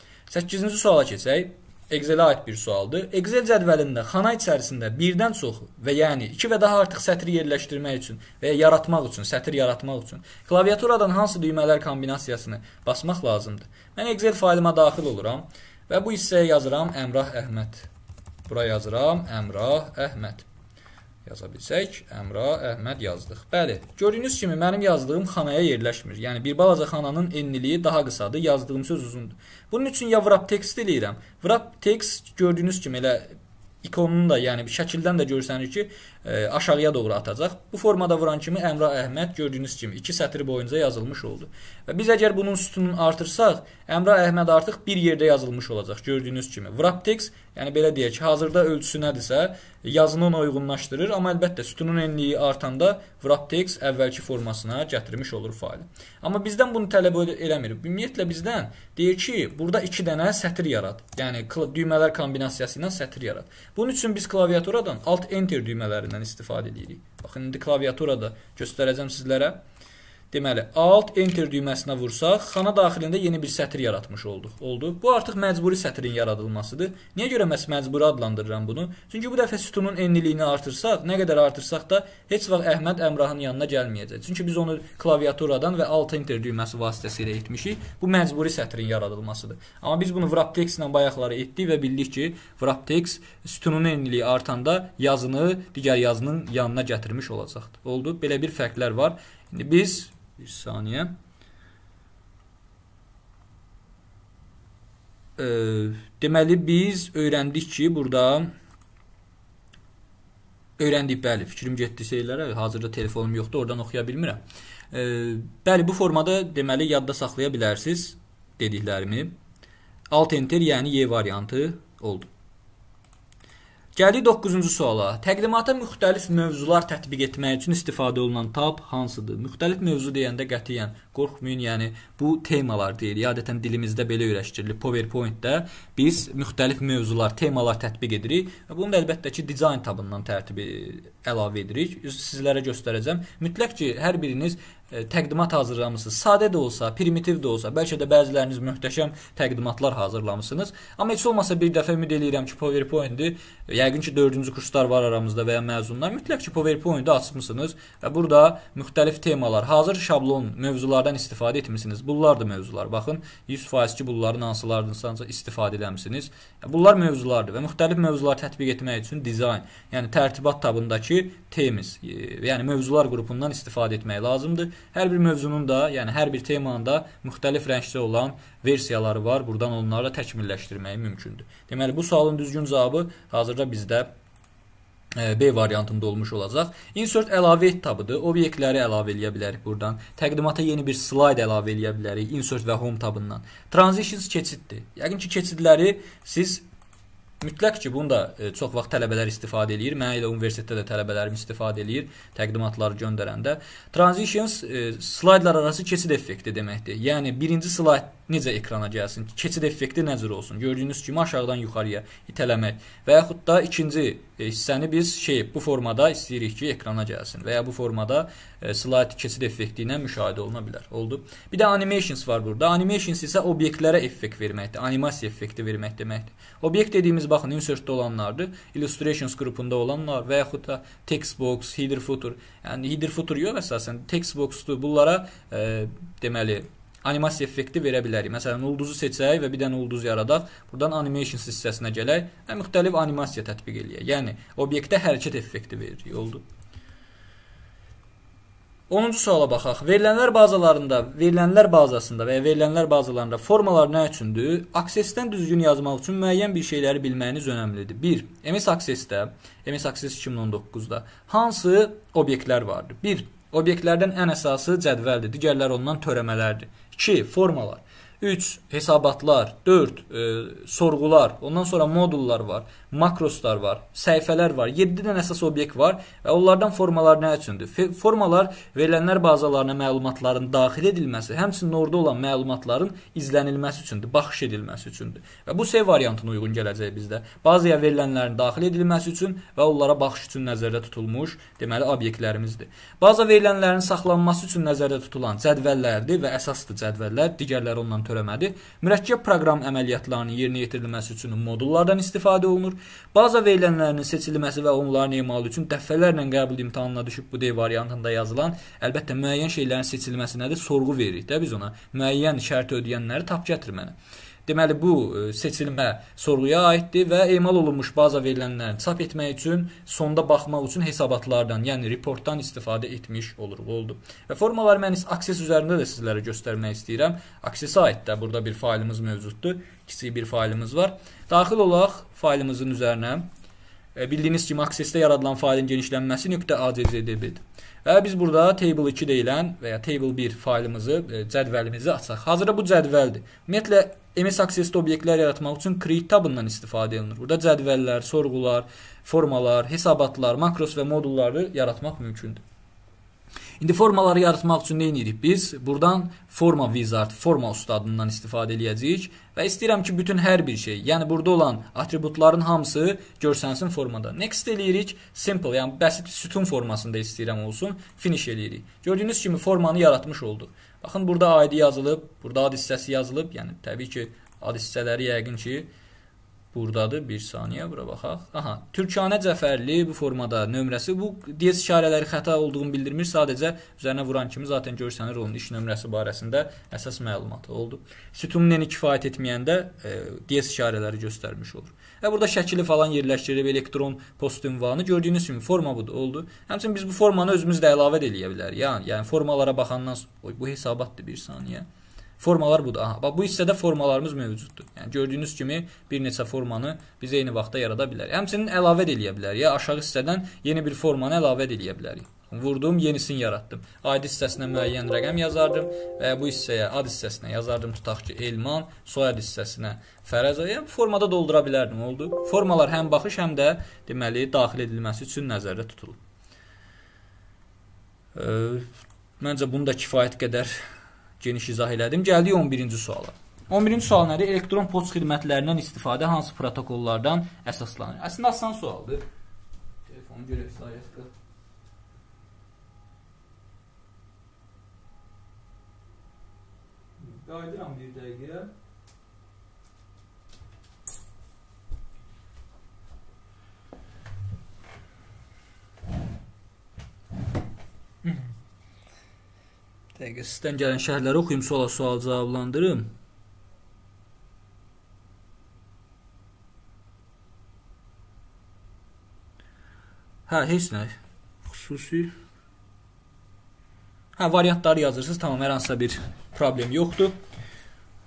8-ci suala keçək. Excel-ə aid bir sualdır. Excel cədvəlində xana içərisində birdən çox və yəni 2 və daha artıq sətri yerləşdirmək üçün və ya yaratmaq üçün, sətr yaratmaq üçün klaviaturadan hansı düymələr kombinasiyasını basmaq lazımdır? Mən Excel faylıma daxil oluram və bu hissəyə yazıram Əmrah Əhməd. Bura yazıram Əmrah Əhməd. Yaza bilsək, Əmrah Əhməd yazdıq. Bəli, gördüyünüz kimi mənim yazdığım xanaya yerləşmir. Yəni, bir balaca xananın enliliyi daha qısadır, yazdığım söz uzundur. Bunun üçün ya wrap text eləyirəm. Wrap text gördüyünüz kimi elə ikonunu da, yəni bir şəkildən də görsənir ki, aşağıya doğru atacaq. Bu formada vuran kimi Əmrah Əhməd gördüyünüz kimi 2 sətr boyunca yazılmış oldu. Və biz əgər bunun sütununu artırsaq, Əmrah Əhməd artıq bir yerdə yazılmış olacaq gördüyünüz kimi. Wrap text, yəni belə deyək ki, hazırda ölçüsü nədirsə, yazını ona uyğunlaşdırır, amma əlbəttə sütunun enliyi artanda wrap text əvvəlki formasına gətirmiş olur faylı. Amma bizdən bunu tələb eləmir. Ümumiyyətlə bizdən deyir ki, burada 2 dənə sətr yarat. Yəni düymələr kombinasiyası ilə sətr yarat. Bunun üçün biz klaviaturadan Alt-Enter düymələrindən istifadə edirik. Baxın, indi klaviaturada göstərəcəm sizlərə. Deməli, Alt-Enter düyməsinə vursaq, xana daxilində yeni bir sətr yaratmış oldu. Bu artıq məcburi sətrin yaradılmasıdır. Niyə görə məhz məcburi adlandırıram bunu? Çünki bu dəfə sütunun enliliyini artırsaq, nə qədər artırsaq da heç vaxt Əhməd Əmrahın yanına gəlməyəcək. Çünki biz onu klaviaturadan və Alt-Enter düyməsi vasitəsilə etmişik. Bu məcburi sətrin yaradılmasıdır. Amma biz bunu wrap text ilə bayaqları etdik və bildik ki, wrap text sütunun enliliyi artanda yazını digər yazının yanına gətirmiş olacaqdır. Oldu. Belə bir fərqlər var. İndi biz bir saniyə. Deməli, biz öyrəndik ki, burada öyrəndik, bəli, fikrim getdi şeylərə. Hazırda telefonum yoxdur, oradan oxuya bilmirəm. Bəli, bu formada deməli, yadda saxlaya bilərsiniz dediklərimi. Alt-Enter, yəni Y variantı oldu. Gəldik 9-cu suala. Təqdimata müxtəlif mövzular tətbiq etmək üçün istifadə olunan tab hansıdır? Müxtəlif mövzu deyəndə qətiyyən qorxmayın, yəni bu temalar deyilir. Adətən dilimizdə belə öyrəşdirilir. PowerPoint-də biz müxtəlif mövzular, temalar tətbiq edirik və bunu da əlbəttə ki, dizayn tabından tərtibi əlavə edirik. Sizlərə göstərəcəm. Mütləq ki, hər biriniz təqdimat hazırlamısınız. Sadə də olsa, primitiv də olsa, bəlkə də bəziləriniz möhtəşəm təqdimatlar hazırlamısınız. Amma heç olmasa bir dəfə ümid edirəm ki, PowerPoint-i, yəqin ki, 4-cü kurslar var aramızda və ya məzunlar, mütləq ki, PowerPoint-i açmışsınız və burada müxtəlif temalar, hazır şablon mövzulardan istifadə etmişsiniz. Bunlar da mövzular. Baxın, 100% ki, bunların hansılardansa istifadə edəmişsiniz. Bunlar mövzulardır və müxtəlif mövzular tətbiq etmək üçün dizayn, yəni tərtibat tabındakı temiz, yəni mövzular qrupundan istifadə etmək lazımdır. Hər bir mövzunun da, yəni hər bir temanın da müxtəlif rəngdə olan versiyaları var. Buradan onları da təkmilləşdirmək mümkündür. Deməli, bu sualın düzgün cavabı hazırda bizdə B variantında olmuş olacaq. Insert əlavə et tabıdır. Obyektləri əlavə eləyə bilərik buradan. Təqdimata yeni bir slide əlavə eləyə bilərik. Insert və home tabından. Transitions keçiddir. Yəqin ki, keçidləri siz mütləq ki, bunu da çox vaxt tələbələr istifadə eləyir. Mənə elə universitetdə də tələbələrim istifadə eləyir təqdimatları göndərəndə. Transitions slaydlar arası keçid effekti deməkdir. Yəni birinci slayd necə ekrana gəlsin, keçid effekti nə cür olsun. Gördüyünüz kimi aşağıdan yuxarıya itələmək və yaxud da ikinci hissəni biz bu formada istəyirik ki, ekrana gəlsin və ya bu formada slayd keçid effekti ilə müşahidə oluna bilər. Oldu. Bir də animations var burada. Animations isə obyektlərə effekt verməkdir, animasiya effekti vermək deməkdir. Obyekt dediyimiz baxın insertdə olanlardır, illustrations qrupunda olanlar və yaxud da textbox, header footer. Yəni header footer yox əsasən textboxdur. Bunlara deməli animasiya effekti verə bilərik. Məsələn, ulduzu seçək və bir dənə ulduz yaradaq. Buradan animations hissəsinə gələk və müxtəlif animasiya tətbiq eləyək. Yəni obyektə hərəkət effekti veririk. Oldu. 10-cu suala baxaq. Verilənlər bazasında və ya verilənlər bazalarında formalar nə üçündür? Access-dən düzgün yazmaq üçün müəyyən bir şeyləri bilməyiniz önəmlidir. 1. MS Access-də, MS Access 2019-da hansı obyektlər vardır? 1. Obyektlərdən ən əsası cədvəldir, digərləri ondan törəmələrdir. 2. Formalar. 3. Hesabatlar. 4. Sorğular. Ondan sonra modullar var. Makroslar var. Səhifələr var. 7 dən əsas obyekt var və onlardan formalar nə üçündür? Formalar verilənlər bazalarına məlumatların daxil edilməsi, həmçinin orada olan məlumatların izlənilməsi üçündür, baxış edilməsi üçündür. Və bu C variantına uyğun gələcək bizdə. Bazaya verilənlərin daxil edilməsi üçün və onlara baxış üçün nəzərdə tutulmuş, deməli, obyektlərimizdir. Baza verilənlərin saxlanması üçün nəzərdə tutulan cədvəllərdir və əsasdır cədvəllər, digərləri ondan törəmədir. Mürəkkəb proqram əməliyyatlarının yerinə yetirilməsi üçün modullardan istifadə olunur. Baza verilənlərinin seçilməsi və onların emalı üçün dəfələrlə qəbul imtahanına düşüb bu D variantında yazılan, əlbəttə müəyyən şeylərin seçilməsinədir, sorğu veririk də biz ona. Müəyyən şərt ödəyənləri tap gətir mənə. Deməli, bu seçilmə sorğuya aiddir və emal olunmuş baza verilənlərini çap etmək üçün, sonda baxmaq üçün hesabatlardan, yəni reportdan istifadə etmiş oluruq. Oldu. Və formaları mən Access üzərində də sizlərə göstərmək istəyirəm. Access-ə aid də burada bir faylımız mövcuddur. Kiçik bir faylımız var. Daxil olaq faylımızın üzərinə. Bildiyiniz kimi Access-də yaradılan faylın genişlənməsi .acc.db-dir. Və biz burada table 2 deyilən və ya table 1 faylımızı, cədvəlimizi açaq. Hazırda bu cədvəldir. Ümumiyyətlə, MS Access-də obyektlər yaratmaq üçün create tabından istifadə edilir. Burada cədvəllər, sorğular, formalar, hesabatlar, makros və modulları yaratmaq mümkündür. İndi formaları yaratmaq üçün nə edirik? Biz buradan forma wizard, forma ustadından istifadə edəcəyik və istəyirəm ki, bütün hər bir şey, yəni burada olan atributların hamısı görsənsin formada. Next eləyirik, simple, yəni bəsit sütun formasında istəyirəm olsun, finish eləyirik. Gördüyünüz kimi formanı yaratmış olduq. Baxın, burada ID yazılıb, burada ad hissəsi yazılıb, yəni təbii ki, ad hissələri yəqin ki, buradadır. Bir saniyə, bura baxaq. Aha, Türkanə Cəfərli bu formada nömrəsi. Bu DS işarələri xəta olduğunu bildirmir. Sadəcə üzərinə vuran kimi zaten görsənir onun iş nömrəsi barəsində əsas məlumatı oldu. Sütunun eni kifayət etməyəndə DS işarələri göstərmiş olur. Və burada şəkili falan yerləşdirib elektron post ünvanı. Gördüyünüz kimi forma budur, oldu. Həmçinin biz bu formanı özümüz də əlavə eləyə bilərik. Yəni formalara baxandan sonra, bu hesabatdır, bir saniyə. Formalar budur. Aha, bax, bu hissədə formalarımız mövcuddur. Yəni gördüyünüz kimi bir neçə formanı biz eyni vaxtda yarada bilərik. Həmçinin əlavə eləyə bilərik. Ya aşağı hissədən yeni bir formanı əlavə eləyə bilərik. Vurdum, yenisini yaratdım. ID hissəsinə müəyyən rəqəm yazardım və bu hissəyə ad hissəsinə yazardım, tutaq ki, Elman, soyad hissəsinə Fərəz. Yəni formada doldura bilərdim, oldu. Formalar həm baxış, həm də deməli daxil edilməsi üçün nəzərdə tutulur. Məncə bunu da kifayət qədər geniş izah elədim. Gəldik 11-ci suala. 11-ci sual nədir? Elektron poçt xidmətlərindən istifadə hansı protokollardan əsaslanır? Əslində asan sualdır. Telefonu görək sayəsində. Qaydıram bir dəqiqə. Dəqiqə, sizdən gələn şərhləri oxuyum, sonra sual cavablandırım. Hə, heç nə. Xüsusi. Hə, variantları yazırsınız, tamam, hər hansısa bir problem yoxdur.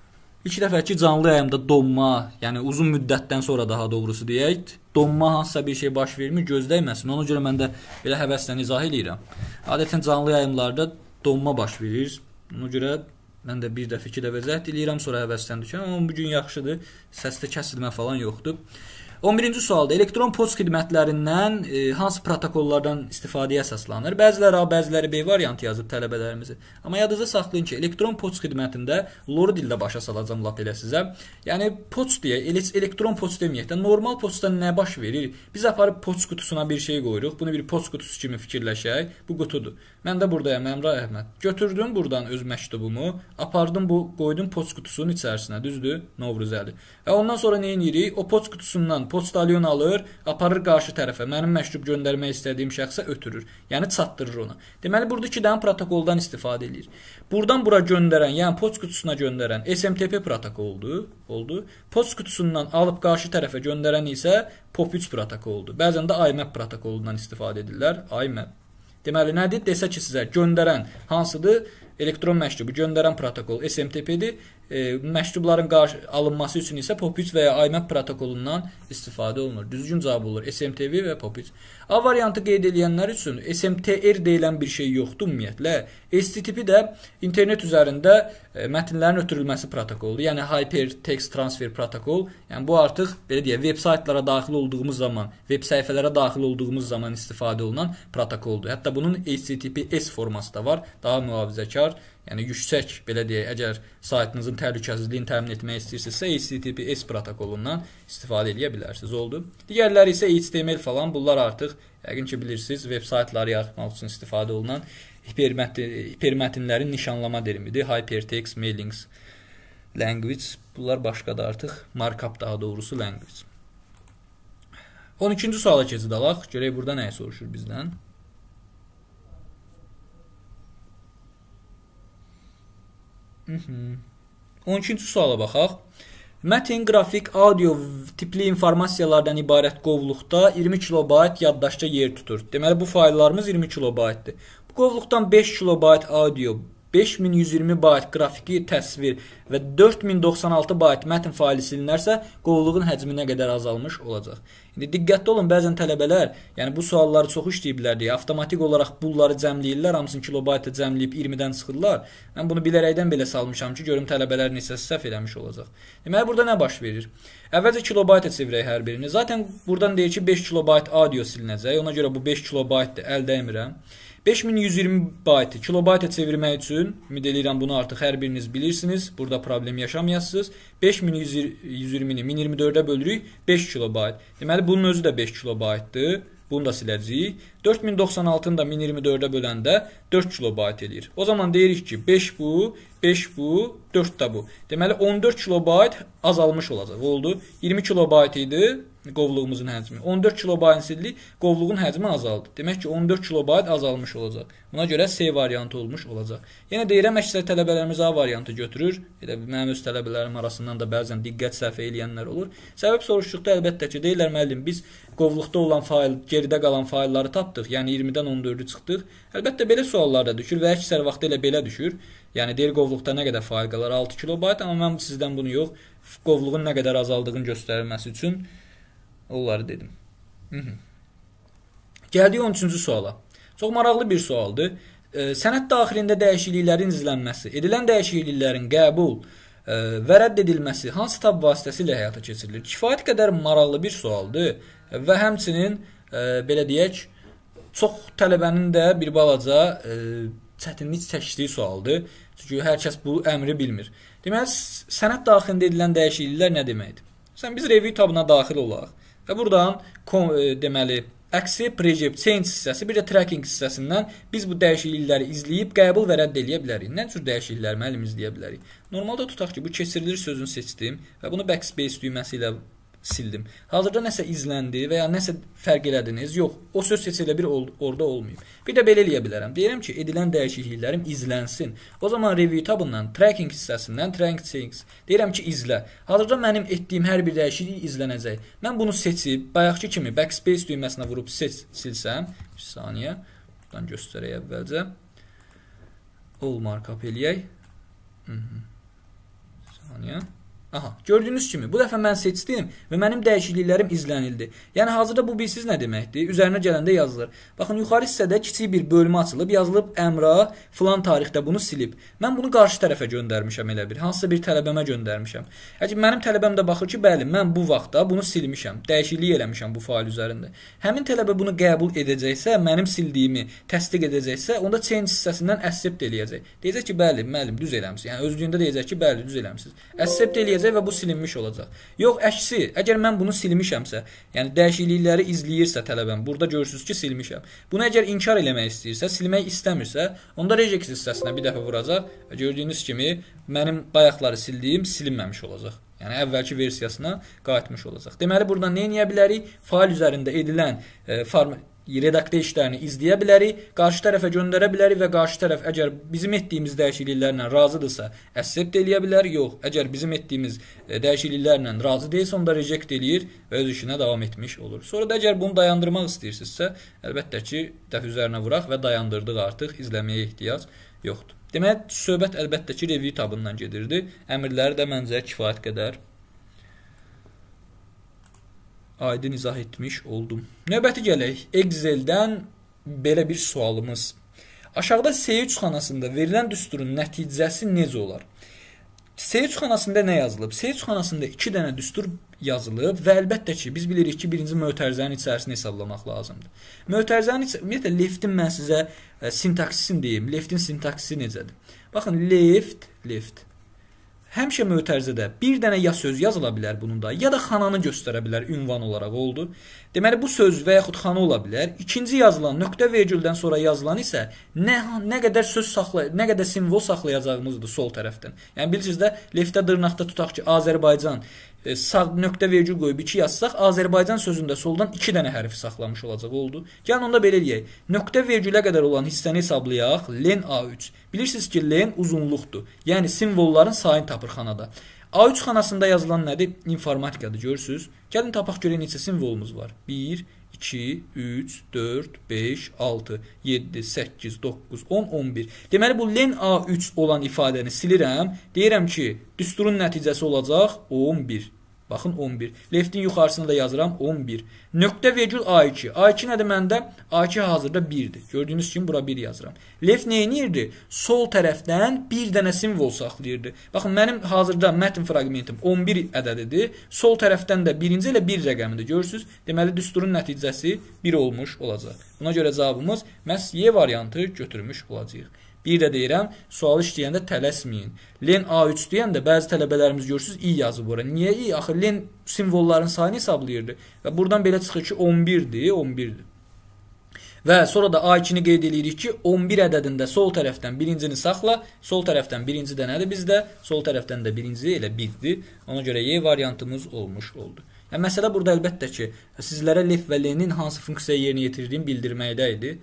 İlk dəfəki canlı yayımda donma, yəni uzun müddətdən sonra daha doğrusu deyək, donma hansısa bir şey baş vermir, gözləyməsin. Ona görə mən də belə həvəslə izah edirəm. Adətən canlı yayımlarda donma baş verir. Ona görə mən də bir dəfə, iki dəfə zəhd eləyirəm, sonra həvəsdən düşürəm. Amma bu gün yaxşıdır, səsdə kəsilmə falan yoxdur. 11-ci sualda elektron poçt xidmətlərindən hansı protokollardan istifadəyə əsaslanır? Bəziləri A, bəziləri B variantı yazıb tələbələrimizi. Amma yadınızda saxlayın ki, elektron poçt xidmətində loru dildə başa salacağım lap elə sizə. Yəni poçt deyə, elektron poçt deməyək də, normal poçtda nə baş verir? Biz aparıb poçt qutusuna bir şey qoyuruq. Bunu bir poçt qutusu kimi fikirləşək. Bu qutudur. Mən də buradayam, Əmrah Əhməd. Götürdüm buradan öz məktubumu, apardım bu, qoydum poçt qutusunun içərisinə, düzdür? Novruzəli. Və ondan sonra nə edirik? O poçt qutusundan poçtalyon alır, aparır qarşı tərəfə, mənim məktub göndərmək istədiyim şəxsə ötürür. Yəni çatdırır ona. Deməli burada 2 dənə protokoldan istifadə edir. Buradan bura göndərən, yəni poçt qutusuna göndərən SMTP protokoldur, oldu. Poçt qutusundan alıb qarşı tərəfə göndərən isə POP3 protokoldur. Bəzən də IMAP protokolundan istifadə edirlər. IMAP. Deməli nədir? Desə ki sizə göndərən hansıdır? Elektron məktubu göndərən protokol SMTP-dir. Məktubların alınması üçün isə POP3 və ya IMAP protokolundan istifadə olunur. Düzgün cavab olur SMTP və POP3. A variantı qeyd edilənlər üçün SMTR deyilən bir şey yoxdur ümumiyyətlə. HTTP də internet üzərində mətnlərin ötürülməsi protokoludur. Yəni Hypertext Transfer protokol. Yəni bu artıq belə deyək, veb saytlara daxil olduğumuz zaman, veb səhifələrə daxil olduğumuz zaman istifadə olunan protokoldur. Hətta bunun HTTPS forması da var, daha mühafizəkar. Yəni yüksək, belə deyək, əgər saytınızın təhlükəsizliyini təmin etmək istəyirsinizsə, HTTPS protokolundan istifadə edə bilərsiniz. Oldu. Digərləri isə HTML falan, bunlar artıq yəqin ki bilirsiniz, veb saytları yaratmaq üçün istifadə olunan hipermətnlərin nişanlama terimidir. Hypertext Mailing Language. Bunlar başqadır artıq. Markup daha doğrusu language. 12-ci suala keçid alaq. Görək burada nəyə soruşur bizdən? Hı -hı. 12-ci suala baxaq. Mətin, qrafik, audio tipli informasiyalardan ibarət qovluqda 20 kilobayt yaddaşda yer tutur. Deməli bu fayllarımız 20 kilobaytdır. Bu qovluqdan 5 kilobayt audio, 5120 bayt qrafiki təsvir və 4096 bayt mətn faylı silinərsə, qovluğun həcmi nə qədər azalmış olacaq. İndi diqqətli olun, bəzən tələbələr, yəni bu sualları çox işləyiblər deyə, avtomatik olaraq bunları cəmləyirlər, hamısını kilobaytı cəmləyib 20-dən çıxırlar. Mən bunu bilərəkdən belə salmışam ki, görüm tələbələrin hissəsi səhv eləmiş olacaq. Deməli, burada nə baş verir? Əvvəlcə kilobayta çevirək hər birini. Zaten buradan deyir ki, 5 kilobayt audio silinəcək. Ona görə bu 5 kilobaytdır, əl dəymirəm. 5120 baytı kilobayta çevirmək üçün, ümid edirəm bunu artıq hər biriniz bilirsiniz. Burada problem yaşamayasınız. 5120-ni 1024-ə bölürük, 5 kilobayt. Deməli, bunun özü də 5 kilobaytdır. Bunu da siləcəyik. 4096-nı da 1024-ə böləndə 4 kilobayt eləyir. O zaman deyirik ki, 5 bu, 5 bu, 4 də bu. Deməli, 14 kilobayt azalmış olacaq. Oldu. 20 kilobayt idi qovluğumuzun həcmi. 14 kilobayt sildik, qovluğun həcmi azaldı. Demək ki, 14 kilobayt azalmış olacaq. Buna görə C variantı olmuş olacaq. Yenə deyirəm, əksər tələbələrimiz A variantı götürür. Elə mənim öz tələbələrim arasından da bəzən diqqət səhv eləyənlər olur. Səbəb soruşduqda əlbəttə ki, deyirlər müəllim, biz qovluqda olan fayl, geridə qalan faylları tapdıq. Yəni 20-dən 14-ü çıxdıq. Əlbəttə belə suallar da düşür və əksər vaxt elə belə düşür. Yəni deyir qovluqda nə qədər fayl qalar? 6 kilobayt, amma mən sizdən bunu yox, qovluğun nə qədər azaldığını göstərilməsi üçün onları dedim. Gəldik 13-cü suala. Çox maraqlı bir sualdır. Sənəd daxilində dəyişikliklərin izlənməsi, edilən dəyişikliklərin qəbul və rədd edilməsi hansı tab vasitəsilə həyata keçirilir? Kifayət qədər maraqlı bir sualdır və həmçinin belə deyək, çox tələbənin də bir balaca çətinlik çəkdiyi sualdır. Çünki hər kəs bu əmri bilmir. Deməli, sənəd daxilində edilən dəyişikliklər nə deməkdir? Sən biz review tabına daxil olaq və buradan deməli accept, reject, change hissəsi, bir də tracking hissəsindən biz bu dəyişiklikləri izləyib qəbul və rədd edə bilərik. Nə cür dəyişikliklər müəllim izləyə bilərik? Normalda tutaq ki, bu keçirilir sözünü seçdim və bunu backspace düyməsi ilə sildim. Hazırda nəsə izləndi və ya nəsə fərq elədiniz? Yox, o söz seçilə bir orada olmayıb. Bir də belə eləyə bilərəm. Deyirəm ki, edilən dəyişikliklərim izlənsin. O zaman review tabından, tracking hissəsindən, tracking change deyirəm ki, izlə. Hazırda mənim etdiyim hər bir dəyişiklik izlənəcək. Mən bunu seçib, bayaqki kimi backspace düyməsinə vurub silsəm, bir saniyə, buradan göstərək əvvəlcə. All markup eləyək. Saniyə. Aha, gördüyünüz kimi bu dəfə mən seçdim və mənim dəyişikliklərim izlənildi. Yəni hazırda bu bilsiz nə deməkdir? Üzərinə gələndə yazılır. Baxın, yuxarı hissədə kiçik bir bölmə açılıb, yazılıb Əmrah filan tarixdə bunu silib. Mən bunu qarşı tərəfə göndərmişəm elə bir. Hansısa bir tələbəmə göndərmişəm. Həkim mənim tələbəm də baxır ki, bəli, mən bu vaxtda bunu silmişəm. Dəyişiklik eləmişəm bu fail üzərində. Həmin tələbə bunu qəbul edəcəksə, mənim sildiyimi təsdiq edəcəksə, onda change hissəsindən accept eləyəcək. Deyəcək ki, bəli, müəllim düz eləmisiniz. Yəni özlüyündə deyəcək ki, bəli, düz eləmisiniz. Accept eləyəcək və bu silinmiş olacaq. Yox, əksi, əgər mən bunu silmişəmsə, yəni dəyişiklikləri izləyirsə tələbəm, burada görürsünüz ki, silmişəm. Bunu əgər inkar eləmək istəyirsə, silmək istəmirsə, onda reject hissəsinə bir dəfə vuracaq və gördüyünüz kimi mənim bayaqları sildiyim silinməmiş olacaq. Yəni əvvəlki versiyasına qayıtmış olacaq. Deməli, buradan nə edə bilərik? Fail üzərində edilən redaktə işlərini izləyə bilərik, qarşı tərəfə göndərə bilərik və qarşı tərəf əgər bizim etdiyimiz dəyişikliklərlə razıdırsa, accept eləyə bilər, yox. Əgər bizim etdiyimiz dəyişikliklərlə razı deyilsə, onda reject eləyir və öz işinə davam etmiş olur. Sonra da əgər bunu dayandırmaq istəyirsinizsə, əlbəttə ki, dəf üzərinə vuraq və dayandırdıq artıq, izləməyə ehtiyac yoxdur. Demək, söhbət əlbəttə ki, review tabından gedirdi. Əmrləri də məncə kifayət qədər aydın izah etmiş oldum. Növbəti gələk. Excel-dən belə bir sualımız. Aşağıda C3 xanasında verilən düsturun nəticəsi necə olar? C3 xanasında nə yazılıb? C3 xanasında 2 dənə düstur yazılıb və əlbəttə ki, biz bilirik ki, birinci mötərizənin içərisini hesablamaq lazımdır. Mötərizənin ümumiyyətlə leftin mən sizə sintaksisini deyim. Leftin sintaksisi necədir? Baxın, left. Həmişə mötərizədə bir dənə ya söz yazıla bilər bunun da, ya da xananı göstərə bilər ünvan olaraq oldu. Deməli, bu söz və yaxud xana ola bilər. İkinci yazılan nöqtə virgüldən sonra yazılan isə nə qədər söz nə qədər simvol saxlayacağımızdır sol tərəfdən. Yəni bilirsiniz də, leftdə dırnaqda tutaq ki, Azərbaycan sağ nöqtə virgül qoyub 2 yazsaq, Azərbaycan sözündə soldan 2 dənə hərfi saxlamış olacaq oldu. Gəlin onda belə eləyək. Nöqtə virgülə qədər olan hissəni hesablayaq. Len A3. Bilirsiniz ki, len uzunluqdur. Yəni simvolların sayını tapır xanada. A3 xanasında yazılan nədir? İnformatikadır, görürsünüz. Gəlin tapaq görək neçə simvolumuz var. 1, 2, 3, 4, 5, 6, 7, 8, 9, 10, 11. Deməli, bu len A3 olan ifadəni silirəm. Deyirəm ki, düsturun nəticəsi olacaq 11. Baxın, 11. Leftin yuxarısını da yazıram 11. Nöqtə virgül A2. A2 nədir məndə? A2 hazırda 1-dir. Gördüyünüz kimi bura 1 yazıram. Left nə edirdi? Sol tərəfdən bir dənə simvol saxlayırdı. Baxın, mənim hazırda mətn fraqmentim 11 ədədidir. Sol tərəfdən də birinci ilə 1 rəqəmidir. Görürsünüz? Deməli, düsturun nəticəsi 1 olmuş olacaq. Buna görə cavabımız məhz Y variantı götürmüş olacaq. Bir də deyirəm, sual işləyəndə tələsməyin. Len A3 deyəndə bəzi tələbələrimiz görürsünüz, i yazıb ora. Niyə i? Axı len simvolların sayını hesablayırdı. Və buradan belə çıxır ki, 11-dir, 11-dir. Və sonra da A2-ni qeyd edirik ki, 11 ədədində sol tərəfdən birincini saxla, sol tərəfdən birinci də nədir bizdə? Sol tərəfdən də birinci elə 1-dir. Ona görə Y variantımız olmuş oldu. Yəni, məsələ burada əlbəttə ki, sizlərə left və lenin hansı funksiyaya yerinə yetirdiyini bildirməkdə idi.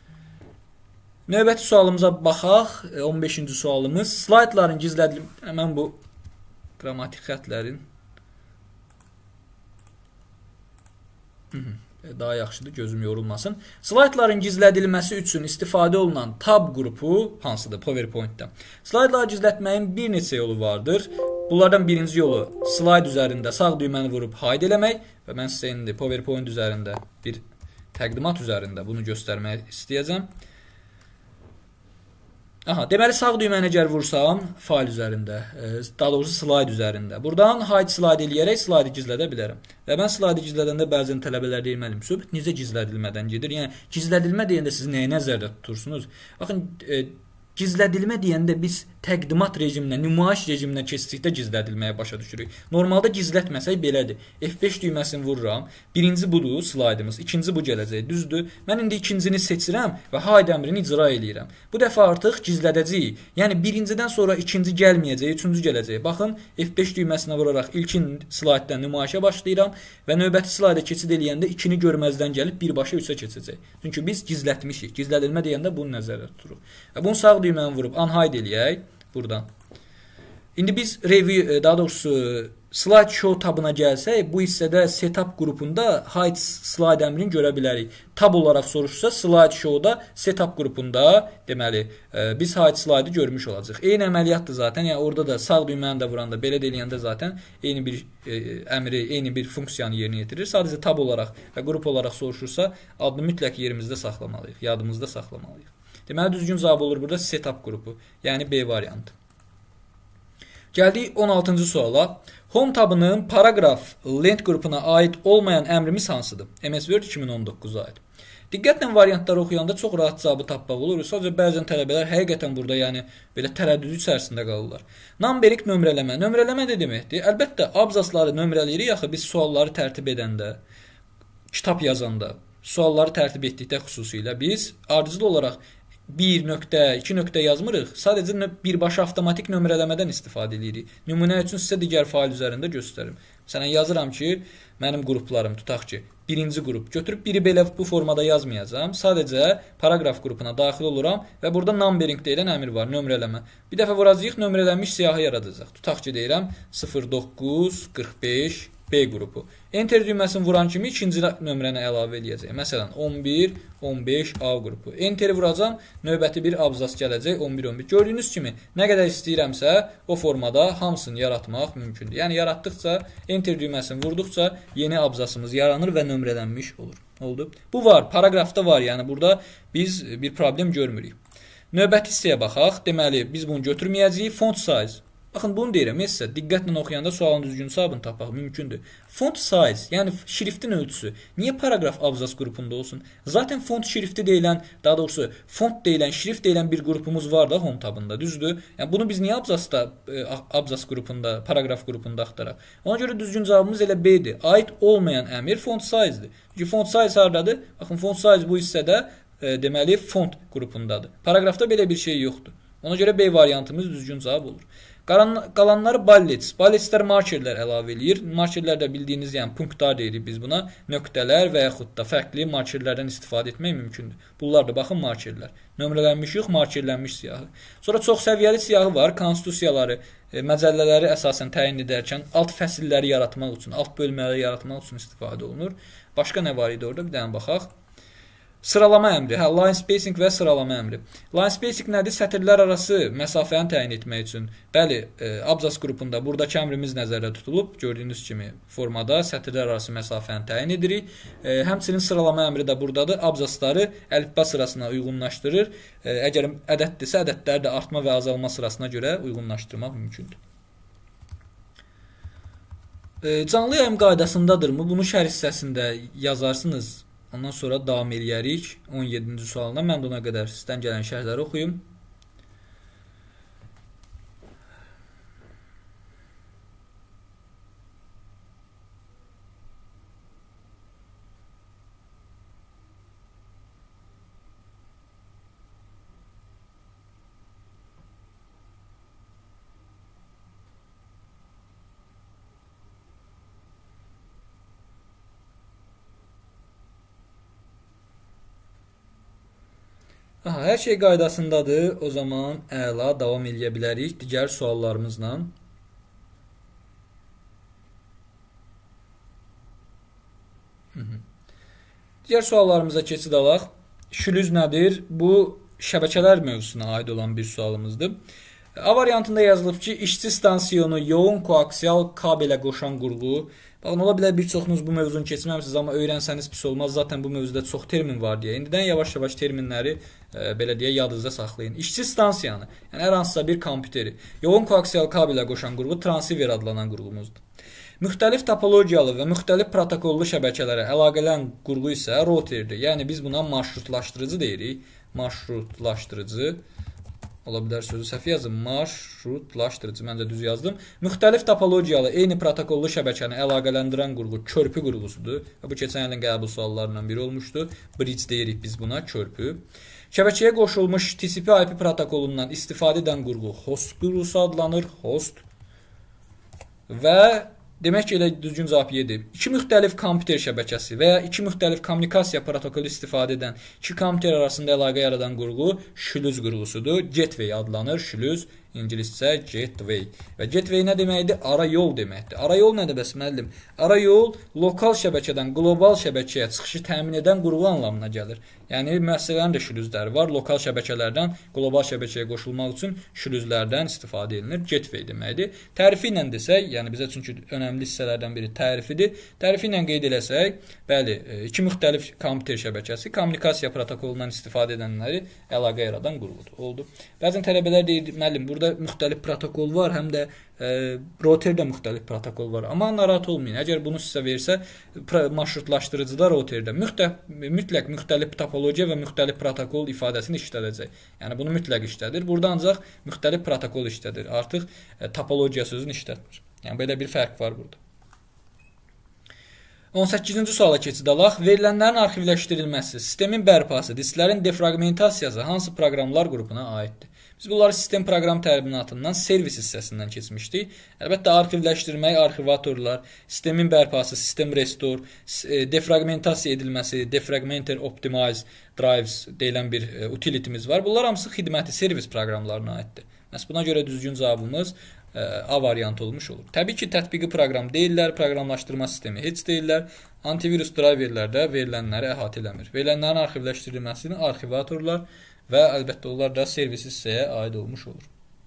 Növbəti sualımıza baxaq. 15-ci sualımız. Slaydların gizlədilməsi. Mən bu qrammatik xətlərin daha yaxşıdır, gözüm yorulmasın. Slaydların gizlədilməsi üçün istifadə olunan tab qrupu hansıdır PowerPoint-də? Slaydları gizlətməyin bir neçə yolu vardır. Bunlardan birinci yolu slayd üzərində sağ düyməni vurub hide eləmək və mən sizə indi PowerPoint üzərində bir təqdimat üzərində bunu göstərmək istəyəcəm. Aha, deməli, sağ düyməni əgər vursam, fail üzərində, daha doğrusu slayd üzərində. Buradan hide slayd eləyərək slaydı gizlədə bilərəm. Və mən slaydı gizlədəndə bəzən tələbələr deyilməliyim. Söhbət necə gizlədilmədən gedir? Yəni, gizlədilmə deyəndə siz nəyə nəzərdə tutursunuz? Baxın, gizlədilmə deyəndə biz təqdimat rejiminə, nümayiş rejiminə keçdikdə gizlədilməyə başa düşürük. Normalda gizlətməsək belədir. F5 düyməsini vururam. Birinci budur slaydımız, ikinci bu gələcək. Düzdür? Mən indi ikincini seçirəm və hide əmrini icra eləyirəm. Bu dəfə artıq gizlədəcəyik. Yəni birincidən sonra ikinci gəlməyəcək, üçüncü gələcək. Baxın, F5 düyməsinə vuraraq ilkin slayddan nümayişə başlayıram və növbəti slayda keçid eləyəndə 2-ni görməzdən gəlib birbaşa 3-ə keçəcək. Çünki biz gizlətmişik. Gizlədilmə deyəndə bunu nəzərdə tuturuq. Və bunu sağ düyməni vurub unhide eləyək buradan. İndi biz review, daha doğrusu slideshow tabına gəlsək, bu hissədə setup qrupunda hide slide əmrini görə bilərik. Tab olaraq soruşsa, slideshowda setup qrupunda deməli biz hide slide-ı görmüş olacaq. Eyni əməliyyatdır zaten. Yəni orada da sağ düyməni də vuranda, belə də eləyəndə zaten eyni bir əmri, eyni bir funksiyanı yerinə yetirir. Sadəcə tab olaraq və qrup olaraq soruşursa, adını mütləq yerimizdə saxlamalıyıq, yadımızda saxlamalıyıq. Deməli düzgün cavab olur burada setup qrupu, yəni B variantı. Gəldik 16-cı suala. Home tabının paragraf length qrupuna aid olmayan əmrimiz hansıdır? MS Word 2019-a aid. Diqqətlə variantları oxuyanda çox rahat cavabı tapmaq olur. Sadəcə bəzən tələbələr həqiqətən burada yəni belə tərəddüd içərisində qalırlar. Numbering nömrələmə. Nömrələmə də deməkdir. Əlbəttə abzasları nömrələyirik axı biz sualları tərtib edəndə, kitab yazanda, sualları tərtib etdikdə xüsusilə biz ardıcıl olaraq 1 nöqtə, 2 nöqtə yazmırıq. Sadəcə birbaşa avtomatik nömrələmədən istifadə edirik. Nümunə üçün sizə digər fail üzərində göstərim. Məsələn, yazıram ki, mənim qruplarım tutaq ki, birinci qrup. Götürüb biri belə bu formada yazmayacağam. Sadəcə paragraf qrupuna daxil oluram və burada numbering deyilən əmr var, nömrələmə. Bir dəfə vuracağıq, nömrələnmiş siyahı yaradacaq. Tutaq ki, deyirəm 0945 B qrupu. Enter düyməsini vuran kimi ikinci nömrəni əlavə edəcək. Məsələn, 11, 15 A qrupu. Enteri vuracam, növbəti bir abzas gələcək, 11, 11. Gördüyünüz kimi, nə qədər istəyirəmsə, o formada hamısını yaratmaq mümkündür. Yəni, yaratdıqca, enter düyməsini vurduqca yeni abzasımız yaranır və nömrələnmiş olur. Oldu. Bu var, paragrafda var. Yəni, burada biz bir problem görmürük. Növbəti hissəyə baxaq. Deməli, biz bunu götürməyəcəyik. Font size. Baxın, bunu deyirəm, sizə diqqətlə oxuyanda sualın düzgün cavabını tapmaq mümkündür. Font size, yəni şriftin ölçüsü, niyə paragraf abzas qrupunda olsun? Zaten font şrifti deyilən, daha doğrusu font deyilən, şrift deyilən bir qrupumuz var da home tabında, düzdür? Yəni bunu biz niyə abzas qrupunda, paragraf qrupunda axtaraq? Ona görə düzgün cavabımız elə B-dir. Aid olmayan əmr font size-dir. Çünki font size hardadır? Baxın, font size bu hissədə deməli font qrupundadır. Paragrafda belə bir şey yoxdur. Ona görə B variantımız düzgün cavab olur. Qalanları bullets. Bulletslər markerlər əlavə eləyir. Markerlər də bildiyiniz, yəni punktlar deyirik biz buna. Nöqtələr və yaxud da fərqli markerlərdən istifadə etmək mümkündür. Bunlar da baxın markerlər. Nömrələnmiş yox, markerlənmiş siyahı. Sonra çox səviyyəli siyahı var. Konstitusiyaları, məcəllələri əsasən təyin edərkən alt fəsilləri yaratmaq üçün, alt bölmələri yaratmaq üçün istifadə olunur. Başqa nə var idi orada? Bir dənə baxaq. Sıralama əmri, line spacing və sıralama əmri. Line spacing nədir? Sətirlər arası məsafəni təyin etmək üçün. Bəli, abzas qrupunda buradakı əmrimiz nəzərdə tutulub. Gördüyünüz kimi formada sətirlər arası məsafəni təyin edirik. Həmçinin sıralama əmri də buradadır. Abzasları əlifba sırasına uyğunlaşdırır. Əgər ədəddirsə, ədədləri də artma və azalma sırasına görə uyğunlaşdırmaq mümkündür. Canlı yayım qaydasındadırmı? Bunu şərh hissəsində yazarsınız. Ondan sonra davam eləyərik 17-ci sualına. Mən də ona qədər sizdən gələn şərhləri oxuyum. Aha, hər şey qaydasındadır. O zaman əla davam eləyə bilərik digər suallarımızla. Digər suallarımıza keçid alaq. Şülüz nədir? Bu şəbəkələr mövzusuna aid olan bir sualımızdır. A variantında yazılıb ki, işçi stansiyonu yoğun koaksial kabelə qoşan qurğu. Baxın, ola bilər bir çoxunuz bu mövzunu keçməmişsiniz, amma öyrənsəniz pis olmaz. Zaten bu mövzuda çox termin var deyə. İndidən yavaş-yavaş terminləri belə deyə yadınızda saxlayın. İşçi stansiyanı, yəni hər hansısa bir kompüteri yoğun koaksial kabelə qoşan qurğu transfer adlanan qurğumuzdur. Müxtəlif topologiyalı və müxtəlif protokollu şəbəkələrə əlaqələn qurğu isə routerdir. Yəni biz buna marşrutlaşdırıcı deyirik. Marşrutlaşdırıcı. Ola bilər sözü səhv yazdım. Marşrutlaşdırıcı. Məncə düz yazdım. Müxtəlif topologiyalı, eyni protokollu şəbəkəni əlaqələndirən qurğu körpü qurğusudur. Bu keçən ilin qəbul suallarından biri olmuşdu. Bridge deyirik biz buna, körpü. Şəbəkəyə qoşulmuş TCP/IP protokolundan istifadə edən qurğu host qurğusu adlanır. Host. Və demək ki, elə düzgün cavab yedir. İki müxtəlif kompüter şəbəkəsi və ya iki müxtəlif kommunikasiya protokolu istifadə edən iki kompüter arasında əlaqə yaradan qurğu şülüz qurğusudur. Gateway adlanır, şülüz İngiliscə gateway. Və gateway nə deməkdir? Ara yol deməkdir. Ara yol nədir bəs müəllim? Ara yol lokal şəbəkədən qlobal şəbəkəyə çıxışı təmin edən qurğu anlamına gəlir. Yəni müəssisələrin də şülüzləri var. Lokal şəbəkələrdən qlobal şəbəkəyə qoşulmaq üçün şülüzlərdən istifadə edilir. Gateway deməkdir. Tərifi ilə desək, yəni bizə çünki önəmli hissələrdən biri tərifidir. Tərifi ilə qeyd eləsək, bəli, iki müxtəlif kompüter şəbəkəsi kommunikasiya protokolundan istifadə edənləri əlaqə yaradan qurğudur. Oldu. Bəzən tələbələr deyir, müəllim, burada müxtəlif protokol var, həm də routerdə müxtəlif protokol var. Amma narahat olmayın. Əgər bunu sizə versə, marşrutlaşdırıcıda routerdə mütləq müxtəlif topologiya və müxtəlif protokol ifadəsini işlədəcək. Yəni bunu mütləq işlədir. Burada ancaq müxtəlif protokol işlədir. Artıq topologiya sözünü işlətmir. Yəni belə bir fərq var burada. 18-ci suala keçid alaq. Verilənlərin arxivləşdirilməsi, sistemin bərpası, disklərin defragmentasiyası hansı proqramlar qrupuna aiddir? Biz bunları sistem proqram təminatından servis hissəsindən keçmişdik. Əlbəttə, arxivləşdirmək, arxivatorlar, sistemin bərpası, sistem restore, defragmentasiya edilməsi, defragmenter optimize drives deyilən bir utilitimiz var. Bunlar hamısı xidməti servis proqramlarına aiddir. Məhz buna görə düzgün cavabımız A variantı olmuş olur. Təbii ki, tətbiqi proqram deyirlər, proqramlaşdırma sistemi heç deyirlər. Antivirus driverlərdə verilənləri əhatə eləmir. Verilənlərin arxivləşdirilməsini arxivatorlar və əlbəttə onlar da servis hissəyə aid olmuş olur.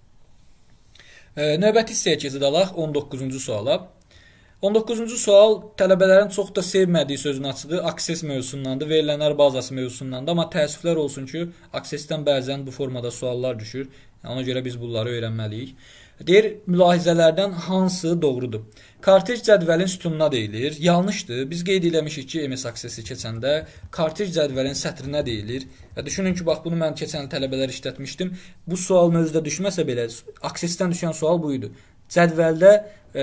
Növbəti hissəyə keçid alaq 19-cu suala. 19-cu sual tələbələrin çox da sevmədiyi sözün açığı akses mövzusundandır, verilənlər bazası mövzusundandır. Amma təəssüflər olsun ki, aksesdən bəzən bu formada suallar düşür. Ona görə biz bunları öyrənməliyik. Deyir, mülahizələrdən hansı doğrudur? Kartej cədvəlin sütununa deyilir. Yanlışdır. Biz qeyd eləmişik ki, MS aksesi keçəndə kartej cədvəlin sətrinə deyilir. Və düşünün ki, bax bunu mən keçən tələbələr işlətmişdim. Bu sual mövzuda düşməsə belə, aksesdən düşən sual bu idi. Cədvəldə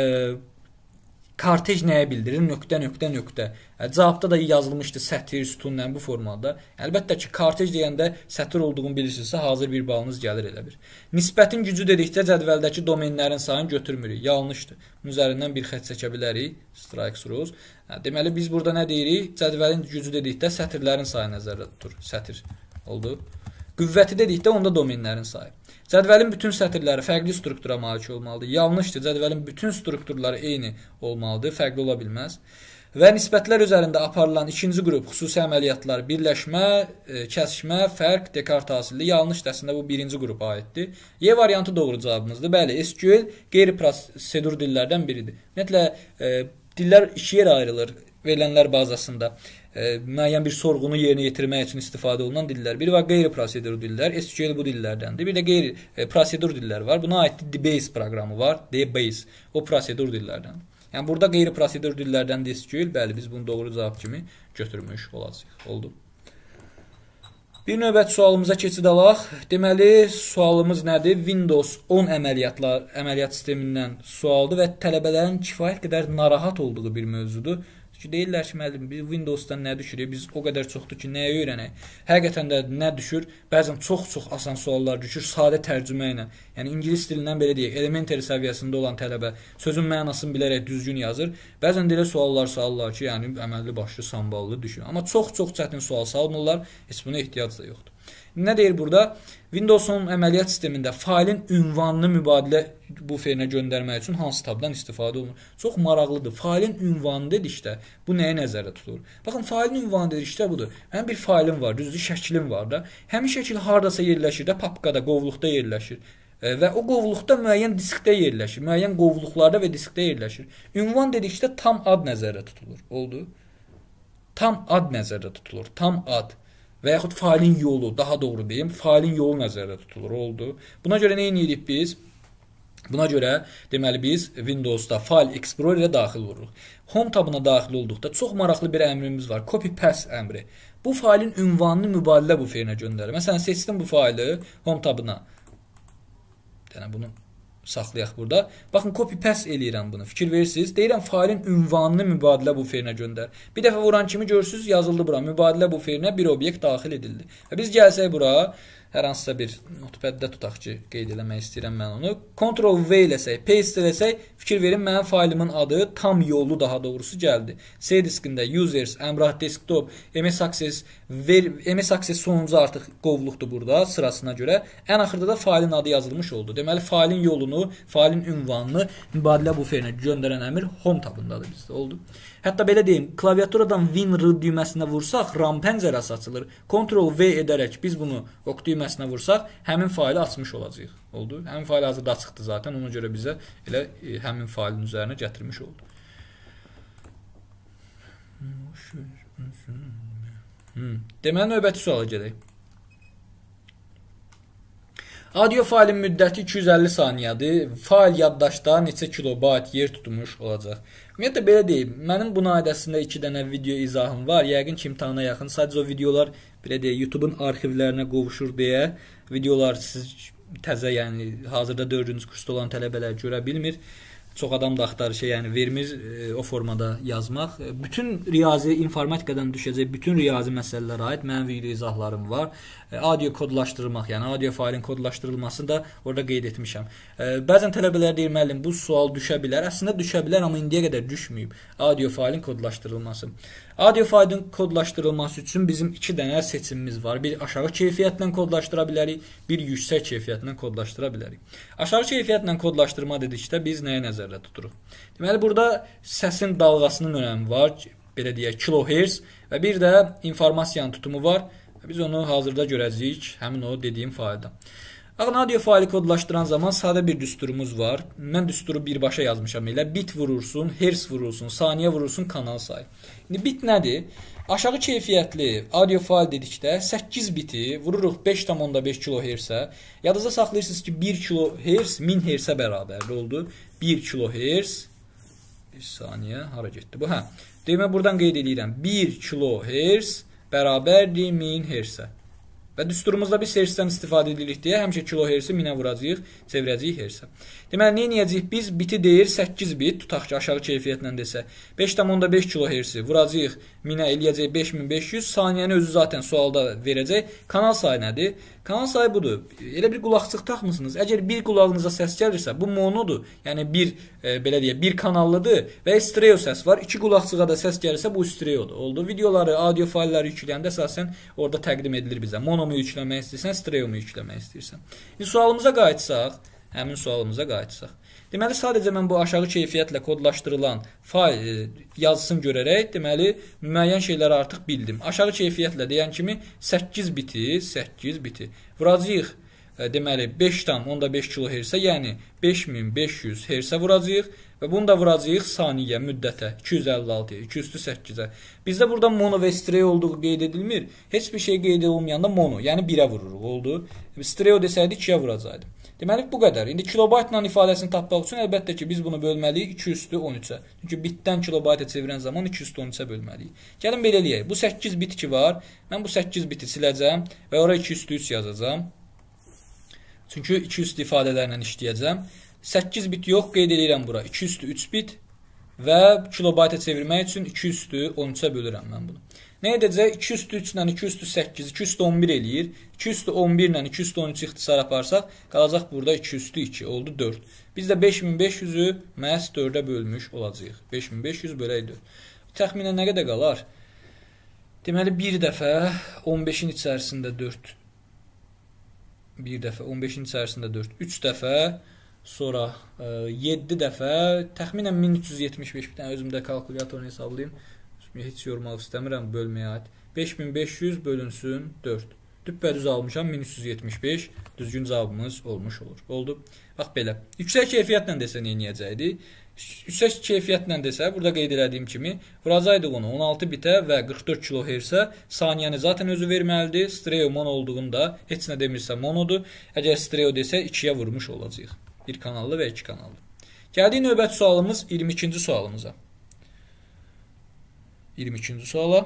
kartej nəyə bildirir? Nöqtə, nöqtə, nöqtə. Cavabda da yazılmışdı sətir, sütunla bu formada. Əlbəttə ki, kartej deyəndə sətir olduğunu bilirsinizsə, hazır bir balınız gəlir elə bir. Nisbətin gücü dedikdə cədvəldəki domenlərin sayını götürmürük. Yanlışdır. Bunun üzərindən bir xətt çəkə bilərik. Strike through. Deməli, biz burada nə deyirik? Cədvəlin gücü dedikdə sətirlərin sayı nəzərdə tutur. Sətir. Oldu. Qüvvəti dedikdə onda domenlərin sayı. Cədvəlin bütün sətirləri fərqli struktura malik olmalıdır. Yanlışdır. Cədvəlin bütün strukturları eyni olmalıdır. Fərqli ola bilməz. Və nisbətlər üzərində aparılan ikinci qrup xüsusi əməliyyatlar birləşmə, kəsişmə, fərq, dekart hasilli. Yanlışdır. Əslində bu birinci qrupa aiddir. Y variantı doğru cavabımızdır. Bəli, SQL qeyri-prosedur dillərdən biridir. Ümumiyyətlə, dillər iki yerə ayrılır verilənlər bazasında. Müəyyən bir sorğunu yerinə yetirmək üçün istifadə olunan dillər. Biri var qeyri-prosedur dillər, SQL bu dillərdəndir. Bir də qeyri-prosedur dillər var. Buna aid DBase proqramı var, DBase. O prosedur dillərdən. Yəni burada qeyri-prosedur dillərdən də SQL, bəli, biz bunu doğru cavab kimi götürmüş olacaq. Oldu. Bir növbəti sualımıza keçid alaq. Deməli, sualımız nədir? Windows 10 əməliyyat sistemindən sualdır və tələbələrin kifayət qədər narahat olduğu bir mövzudur. Çünki deyirlər ki, müəllim, biz Windowsdan nə düşürük? Biz o qədər çoxdur ki, nəyə öyrənək? Həqiqətən də nə düşür? Bəzən çox-çox asan suallar düşür, sadə tərcümə ilə. Yəni, İngilis dilindən belə deyək, elementary səviyyəsində olan tələbə sözün mənasını bilərək düzgün yazır. Bəzən də elə suallar salırlar ki, yəni əməlli başlı samballı düşür. Amma çox-çox çətin sual salmırlar, heç buna ehtiyac da yoxdur. Nə deyir burada? Windows-un əməliyyat sistemində failin ünvanını mübadilə buferinə göndərmək üçün hansı tabdan istifadə olunur? Çox maraqlıdır. Failin ünvanı dedikdə bu nəyə nəzərdə tutulur? Baxın, failin ünvanı dedikdə budur. Mənim bir failim var, düzdür, şəklim var da. Həmin şəkil hardasa yerləşir də, papkada, qovluqda yerləşir. Və o qovluqda müəyyən diskdə yerləşir. Müəyyən qovluqlarda və diskdə yerləşir. Ünvan dedikdə tam ad nəzərdə tutulur. Oldu? Tam ad nəzərdə tutulur. Tam ad. Və yaxud failin yolu, daha doğru deyim, failin yolu nəzərdə tutulur, oldu. Buna görə nə edirik biz? Buna görə, deməli, biz Windows'da File Explorer-ə daxil oluruq. Home tabına daxil olduqda çox maraqlı bir əmrimiz var, copy-paste əmri. Bu failin ünvanını mübadilə buferinə göndərir. Məsələn, seçdim bu faili Home tabına. Yəni, bunu saxlayaq burada. Baxın, copy-paste eləyirəm bunu. Fikir verirsiniz. Deyirəm, failin ünvanını mübadilə buferinə göndər. Bir dəfə vuran kimi görürsünüz, yazıldı bura. Mübadilə buferinə bir obyekt daxil edildi. Və biz gəlsək bura, Hər hansısa bir notepaddə tutaq ki, qeyd eləmək istəyirəm mən onu. Ctrl-V eləsək, paste eləsək, fikir verin, mənim faylımın adı tam yolu daha doğrusu gəldi. C diskində users, Əmrah desktop, MS Access, MS Access sonuncu artıq qovluqdur burada sırasına görə. Ən axırda da faylın adı yazılmış oldu. Deməli, faylın yolunu, faylın ünvanını mübadilə buferinə göndərən əmr home tabındadır bizdə, oldu. Hətta belə deyim, klaviaturadan WinR düyməsinə vursaq, RAM pəncərəsi açılır. Ctrl-V edərək biz bunu OK düyməsinə vursaq, həmin faylı açmış olacağıq. Oldu. Həmin fayl hazırda açıqdır zaten. Ona görə bizə elə həmin faylın üzərinə gətirmiş oldu. Deməli, növbəti suala gedək. Audio faylın müddəti 250 saniyədir. Fayl yaddaşda neçə kilobayt yer tutmuş olacaq. Ümumiyyətlə belə deyim, mənim bunun aidəsində 2 dənə video izahım var. Yəqin ki, imtahana yaxın. Sadəcə o videolar belə deyək, YouTube-un arxivlərinə qovuşur deyə videolar siz təzə, yəni hazırda 4-cü kursda olan tələbələr görə bilmir. Çox adam da axtarır yəni vermir o formada yazmaq. Bütün riyazi informatikadan düşəcək bütün riyazi məsələlərə aid mənim video izahlarım var. Audio kodlaşdırmaq, yəni audio faylın kodlaşdırılmasını da orada qeyd etmişəm. Bəzən tələbələr deyir, müəllim, bu sual düşə bilər. Əslində düşə bilər, amma indiyə qədər düşməyib. Audio faylın kodlaşdırılması. Audio faylın kodlaşdırılması üçün bizim 2 dənə seçimimiz var. Bir aşağı keyfiyyətlə kodlaşdıra bilərik, bir yüksək keyfiyyətlə kodlaşdıra bilərik. Aşağı keyfiyyətlə kodlaşdırma dedikdə biz nəyə nəzərdə tuturuq? Deməli, burada səsin dalğasının önəmi var, belə deyək, kilohertz və bir də informasiyanın tutumu var. Biz onu hazırda görəcəyik, həmin o dediyim faylda. Audio faylı kodlaşdıran zaman sadə bir düsturumuz var. Mən düsturu birbaşa yazmışam elə. Bit vurursun, hertz vurursun, saniyə vurursun, kanal sayı. İndi bit nədir? Aşağı keyfiyyətli audio fayl dedikdə 8 biti vururuq 5,5 kHz-ə. Yadınızda saxlayırsınız ki, 1 kHz 1000 Hz-ə bərabərli oldu. 1 kHz, bir saniyə, hara getdi bu? Hə, demək buradan qeyd edirəm. 1 kHz bərabərdir 1000 Hz-ə. Və düsturumuzda biz Hz-dən istifadə edirik deyə həmişə kilohertzi 1000-ə vuracağıq, çevirəcəyik Hz-ə. Deməli, nə edəcəyik? Biz biti deyir 8 bit, tutaq ki, aşağı keyfiyyətlə desə, 5,5 kHz vuracağıq 1000-ə, eləyəcək 5500, saniyəni özü zaten sualda verəcək. Kanal sayı nədir? Kanal sayı budur. Elə bir qulaqçıq taxmısınız. Əgər bir qulağınıza səs gəlirsə, bu monodur. Yəni belə deyək, bir kanallıdır və stereo səs var. 2 qulaqçığa da səs gəlirsə, bu stereodur. Oldu. Videoları, audio faylları yükləyəndə əsasən orada təqdim edilir bizə. Mono mu yükləmək istəyirsən, stereo mu yükləmək istəyirsən. İndi sualımıza qayıtsaq, həmin sualımıza qayıtsaq. Deməli, sadəcə mən bu aşağı keyfiyyətlə kodlaşdırılan fayl yazısını görərək, deməli, müəyyən şeyləri artıq bildim. Aşağı keyfiyyətlə deyən kimi 8 biti vuracağıq, deməli, 5,5 kHz-ə, yəni 5500 Hz-ə vuracağıq və bunu da vuracağıq saniyə, müddətə, 256-ya, 2/8-ə. Bizdə burada mono və stereo olduğu qeyd edilmir. Heç bir şey qeyd olmayanda mono, yəni 1-ə vururuq, oldu. Stereo desəydi 2-yə vuracaqdı. Deməli, bu qədər. İndi kilobaytla ifadəsini tapmaq üçün əlbəttə ki, biz bunu bölməliyik 2/13-ə. Çünki bitdən kilobayta çevirən zaman 2/13-ə bölməliyik. Gəlin belə eləyək. Bu 8 bit ki var, mən bu 8 biti siləcəm və ora 2/3 yazacağam. Çünki 2 ifadələrlə işləyəcəm. 8 bit yox, qeyd edirəm bura. 2/3 bit və kilobayta çevirmək üçün 2/13-ə bölürəm mən bunu. Nə edəcək? 2/3 ilə 2/8, 2/11 eləyir. 2/11 ilə 2/13 ixtisar aparsaq, qalacaq burada 2/2, oldu 4. Biz də 5500-ü məhz 4-ə bölmüş olacağıq. 5500 bölək 4. Təxminən nə qədər qalar? Deməli, bir dəfə 15-in içərisində 4. Bir dəfə 15-in içərisində 4. 3 dəfə, sonra 7 dəfə, təxminən 1375. Bir dənə özümdə kalkulyatorunu hesablayayım. Heç yormaq istəmirəm bölməyə aid. 5500 bölünsün 4. Düppədüz almışam 1375. Düzgün cavabımız olmuş olur. Oldu. Bax belə. Yüksək keyfiyyətlə desə nə edəcəkdi? Yüksək keyfiyyətlə desə, burada qeyd elədiyim kimi, vuracaqdıq onu 16 bitə və 44 kHz-ə. Saniyəni zaten özü verməlidir. Stereo mono olduğunda heç nə demirsə monodur. Əgər stereo desə 2-yə vurmuş olacaq. Bir kanallı və 2 kanallı. Gəldik növbəti sualımız 22-ci sualımıza. 22-ci suala.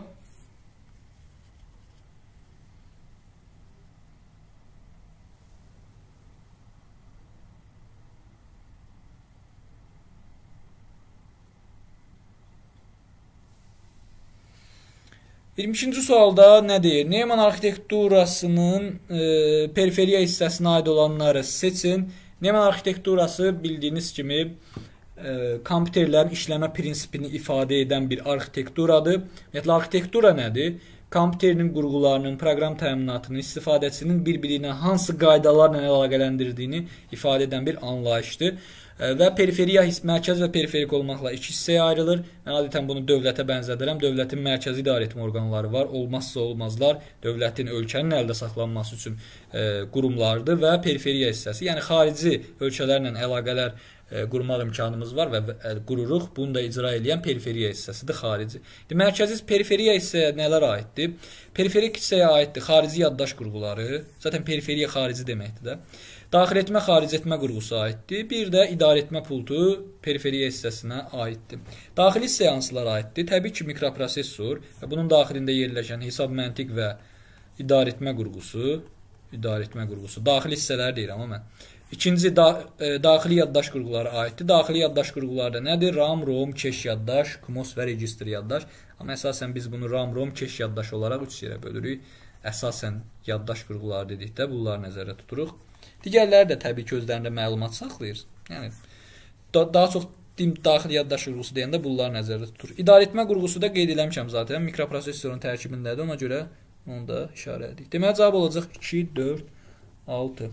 22-ci sualda nə deyir? Neyman arxitekturasının periferiya hissəsinə aid olanları seçin. Neyman arxitekturası bildiyiniz kimi kompüterlərin işləmə prinsipini ifadə edən bir arxitekturadır. Ümumiyyətlə arxitektura nədir? Kompüterin qurğularının, proqram təminatının, istifadəçinin bir-biri ilə hansı qaydalarla əlaqələndirdiyini ifadə edən bir anlayışdır. Və periferiya mərkəz və periferik olmaqla iki hissəyə ayrılır. Mən adətən bunu dövlətə bənzədirəm. Dövlətin mərkəzi idarəetmə orqanları var. Olmazsa olmazlar dövlətin, ölkənin əldə saxlanması üçün qurumlardır və periferiya hissəsi, yəni xarici ölkələrlə əlaqələr qurmaq imkanımız var və qururuq. Bunu da icra edən periferiya hissəsidir, xarici. Mərkəzi periferiya hissəyə nələr aiddir? Periferik hissəyə aiddir xarici yaddaş qurğuları. Zaten periferiya xarici deməkdir də. Daxil etmə, xaric etmə qurğusu aiddir. Bir də idarə etmə pultu periferiya hissəsinə aiddir. Daxili hissəyə hansılara aiddir? Təbii ki, mikroprosessor və bunun daxilində yerləşən hesab, məntiq və idarə etmə qurğusu. Daxili hissələr deyirəm amma mən. İkinci, daxili yaddaş qurğuları aiddir. Daxili yaddaş qurğuları da nədir? RAM, ROM, keş yaddaş, KMOS və registr yaddaş. Amma əsasən biz bunu RAM, ROM, keş yaddaş olaraq 3 yerə bölürük. Əsasən yaddaş qurğuları dedikdə bunları nəzərdə tuturuq. Digərləri də təbii ki, özlərində məlumat saxlayır. Yəni, daha çox daxili yaddaş qurğusu deyəndə bunlar nəzərdə tutur. İdarə etmə qurğusu da qeyd eləmişəm zaten. Mikroprosesorun tərkibindədir. Ona görə onu da işarə edik. Deməli, cavab olacaq 2, 4, 6.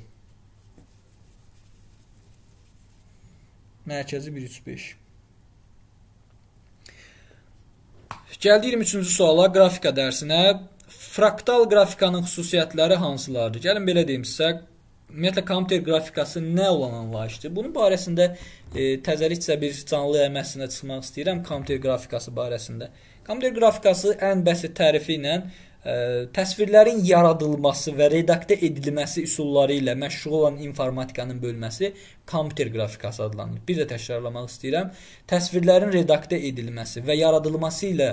Mərkəzi 1, 3, 5. Gəldi 23-cü suala, qrafika dərsinə. Fraktal qrafikanın xüsusiyyətləri hansılardır? Gəlin belə deyim sizə. Ümumiyyətlə, kompüter qrafikası nə olan anlayışdır? Bunun barəsində təzəlikcə bir canlı əməsinə çıxmaq istəyirəm kompüter qrafikası barəsində. Kompüter qrafikası ən bəsit tərifi ilə təsvirlərin yaradılması və redaktə edilməsi üsulları ilə məşğul olan informatikanın bölməsi kompüter qrafikası adlanır. Bir də təkrarlamaq istəyirəm. Təsvirlərin redaktə edilməsi və yaradılması ilə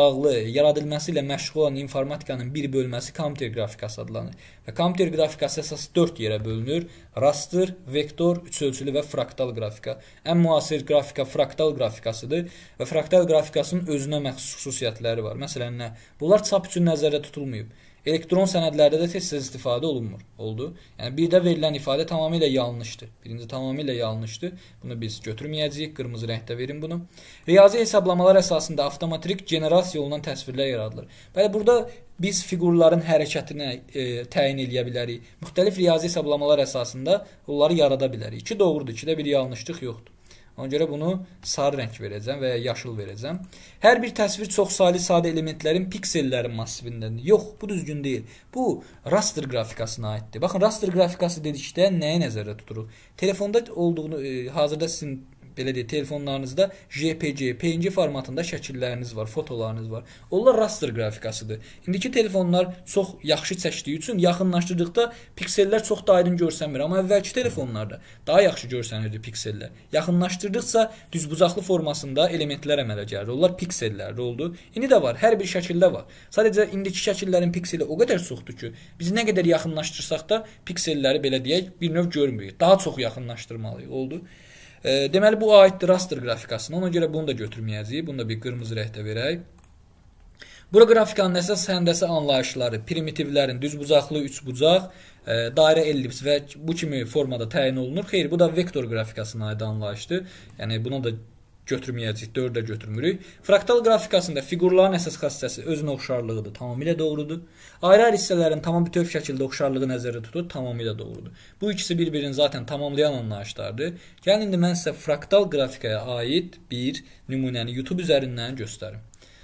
məşğul olan informatikanın bir bölməsi kompüter qrafikası adlanır. Və kompüter qrafikası əsas 4 yerə bölünür. Raster, vektor, üçölçülü və fraktal qrafika. Ən müasir qrafika fraktal qrafikasıdır və fraktal qrafikasının özünə məxsus xüsusiyyətləri var. Məsələn, nə? Bunlar çap üçün nəzərdə tutulmayıb. Elektron sənədlərdə də tez-tez istifadə olunmur. Oldu. Yəni, bir də verilən ifadə tamamilə yanlışdır. Birinci tamamilə yanlışdır. Bunu biz götürməyəcəyik. Qırmızı rəngdə verin bunu. Riyazi hesablamalar əsasında avtomatik generasiya olunan təsvirlər yaradılır. Bəli, burada biz fiqurların hərəkətini təyin eləyə bilərik. Müxtəlif riyazi hesablamalar əsasında onları yarada bilərik. 2 doğrudur, 2-də bir yanlışlıq yoxdur. Ona görə bunu sarı rəng verəcəm və ya yaşıl verəcəm. Hər bir təsvir çoxsaylı sadə elementlərin piksellərin massivindəndir. Yox, bu düzgün deyil. Bu raster qrafikasına aiddir. Baxın, raster qrafikası dedikdə nəyi nəzərdə tuturuq? Telefonda olduğunu, hazırda sizin belə deyək, telefonlarınızda JPG, PNG formatında şəkilləriniz var, fotolarınız var. Onlar raster qrafikasıdır. İndiki telefonlar çox yaxşı çəkdiyi üçün yaxınlaşdırdıqda piksellər çox da aydın görsənmir. Amma əvvəlki telefonlarda daha yaxşı görsənirdi piksellər. Yaxınlaşdırdıqca düzbucaqlı formasında elementlər əmələ gəlir. Onlar piksellərdə oldu. İndi də var, hər bir şəkildə var. Sadəcə indiki şəkillərin pikseli o qədər çoxdur ki, biz nə qədər yaxınlaşdırsaq da pikselləri belə deyək, bir növ görmürük. Daha çox yaxınlaşdırmalıyıq. Oldu. Deməli, bu aiddir raster qrafikasına. Ona görə bunu da götürməyəcəyik. Bunu da bir qırmızı rəngdə verək. Bura qrafikanın əsas həndəsə anlayışları, primitivlərin düzbucaqlı, üçbucaq, dairə ellips və bu kimi formada təyin olunur. Xeyr, bu da vektor qrafikasına aid anlayışdır. Yəni, buna da götürməyəcəyik, 4-də götürmürük. Fraktal qrafikasında fiqurların əsas xassəsi özünə oxşarlığıdır, tamamilə doğrudur. Ayrı-ayrı hissələrin tamam bütöv şəkildə oxşarlığı nəzərdə tutulur, tamamilə doğrudur. Bu ikisi bir-birini zaten tamamlayan anlayışlardır. Gəlin, indi mən sizə fraktal qrafikaya aid bir nümunəni YouTube üzərindən göstərim.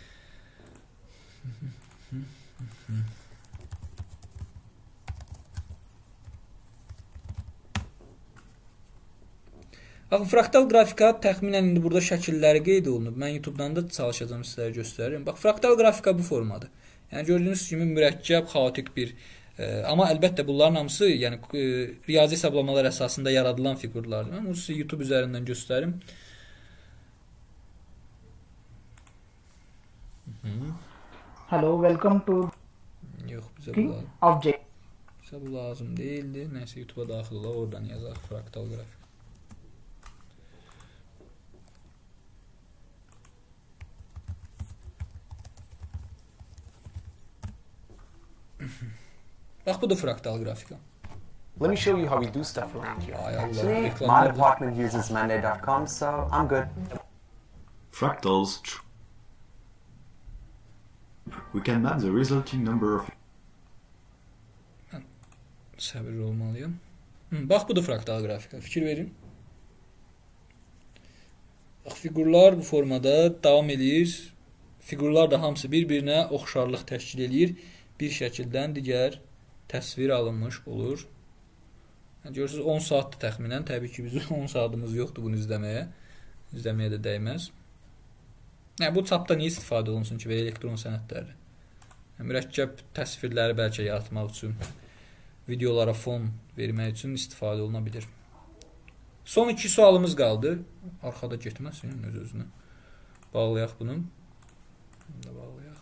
Baxın, fraktal qrafika təxminən indi burada şəkilləri qeyd olunub. Mən YouTube-dan da çalışacağım sizlərə göstərirəm. Bax, fraktal qrafika bu formadır. Yəni, gördüyünüz kimi mürəkkəb, xaotik bir, amma əlbəttə bunların hamısı yəni, riyazi hesablamalar əsasında yaradılan fiqurlardır. Mən bunu sizə YouTube üzərindən göstərim. Hello, welcome to Yox, bizə bu lazım. Object. Bizə bu lazım deyildi. Nəysə, YouTube-a daxil olaq, oradan yazaq fraktal qrafika. Bax, bu da fraktal qrafika. Let me show you how we do stuff around here. Ay Allah, Actually, reklamlar my da- department uses Monday.com, so I'm good. Fractals. We can map the resulting number of Səbirli olmalıyam. Bax, bu da fraktal qrafika. Fikir verin. Bax, fiqurlar bu formada davam edir. Fiqurlar da hamısı bir-birinə oxşarlıq təşkil edir. Bir şəkildən digər təsvir alınmış olur. Görürsünüz, 10 saatdır təxminən. Təbii ki, bizim 10 saatımız yoxdur bunu izləməyə. İzləməyə də dəyməz. Bu çapda niyə istifadə olunsun ki, və elektron sənədlərdə? Mürəkkəb təsvirləri bəlkə yaratmaq üçün, videolara fon vermək üçün istifadə oluna bilir. Son 2 sualımız qaldı. Arxada getməsin öz-özünə. Bağlayaq bunu. Bunu da bağlayaq.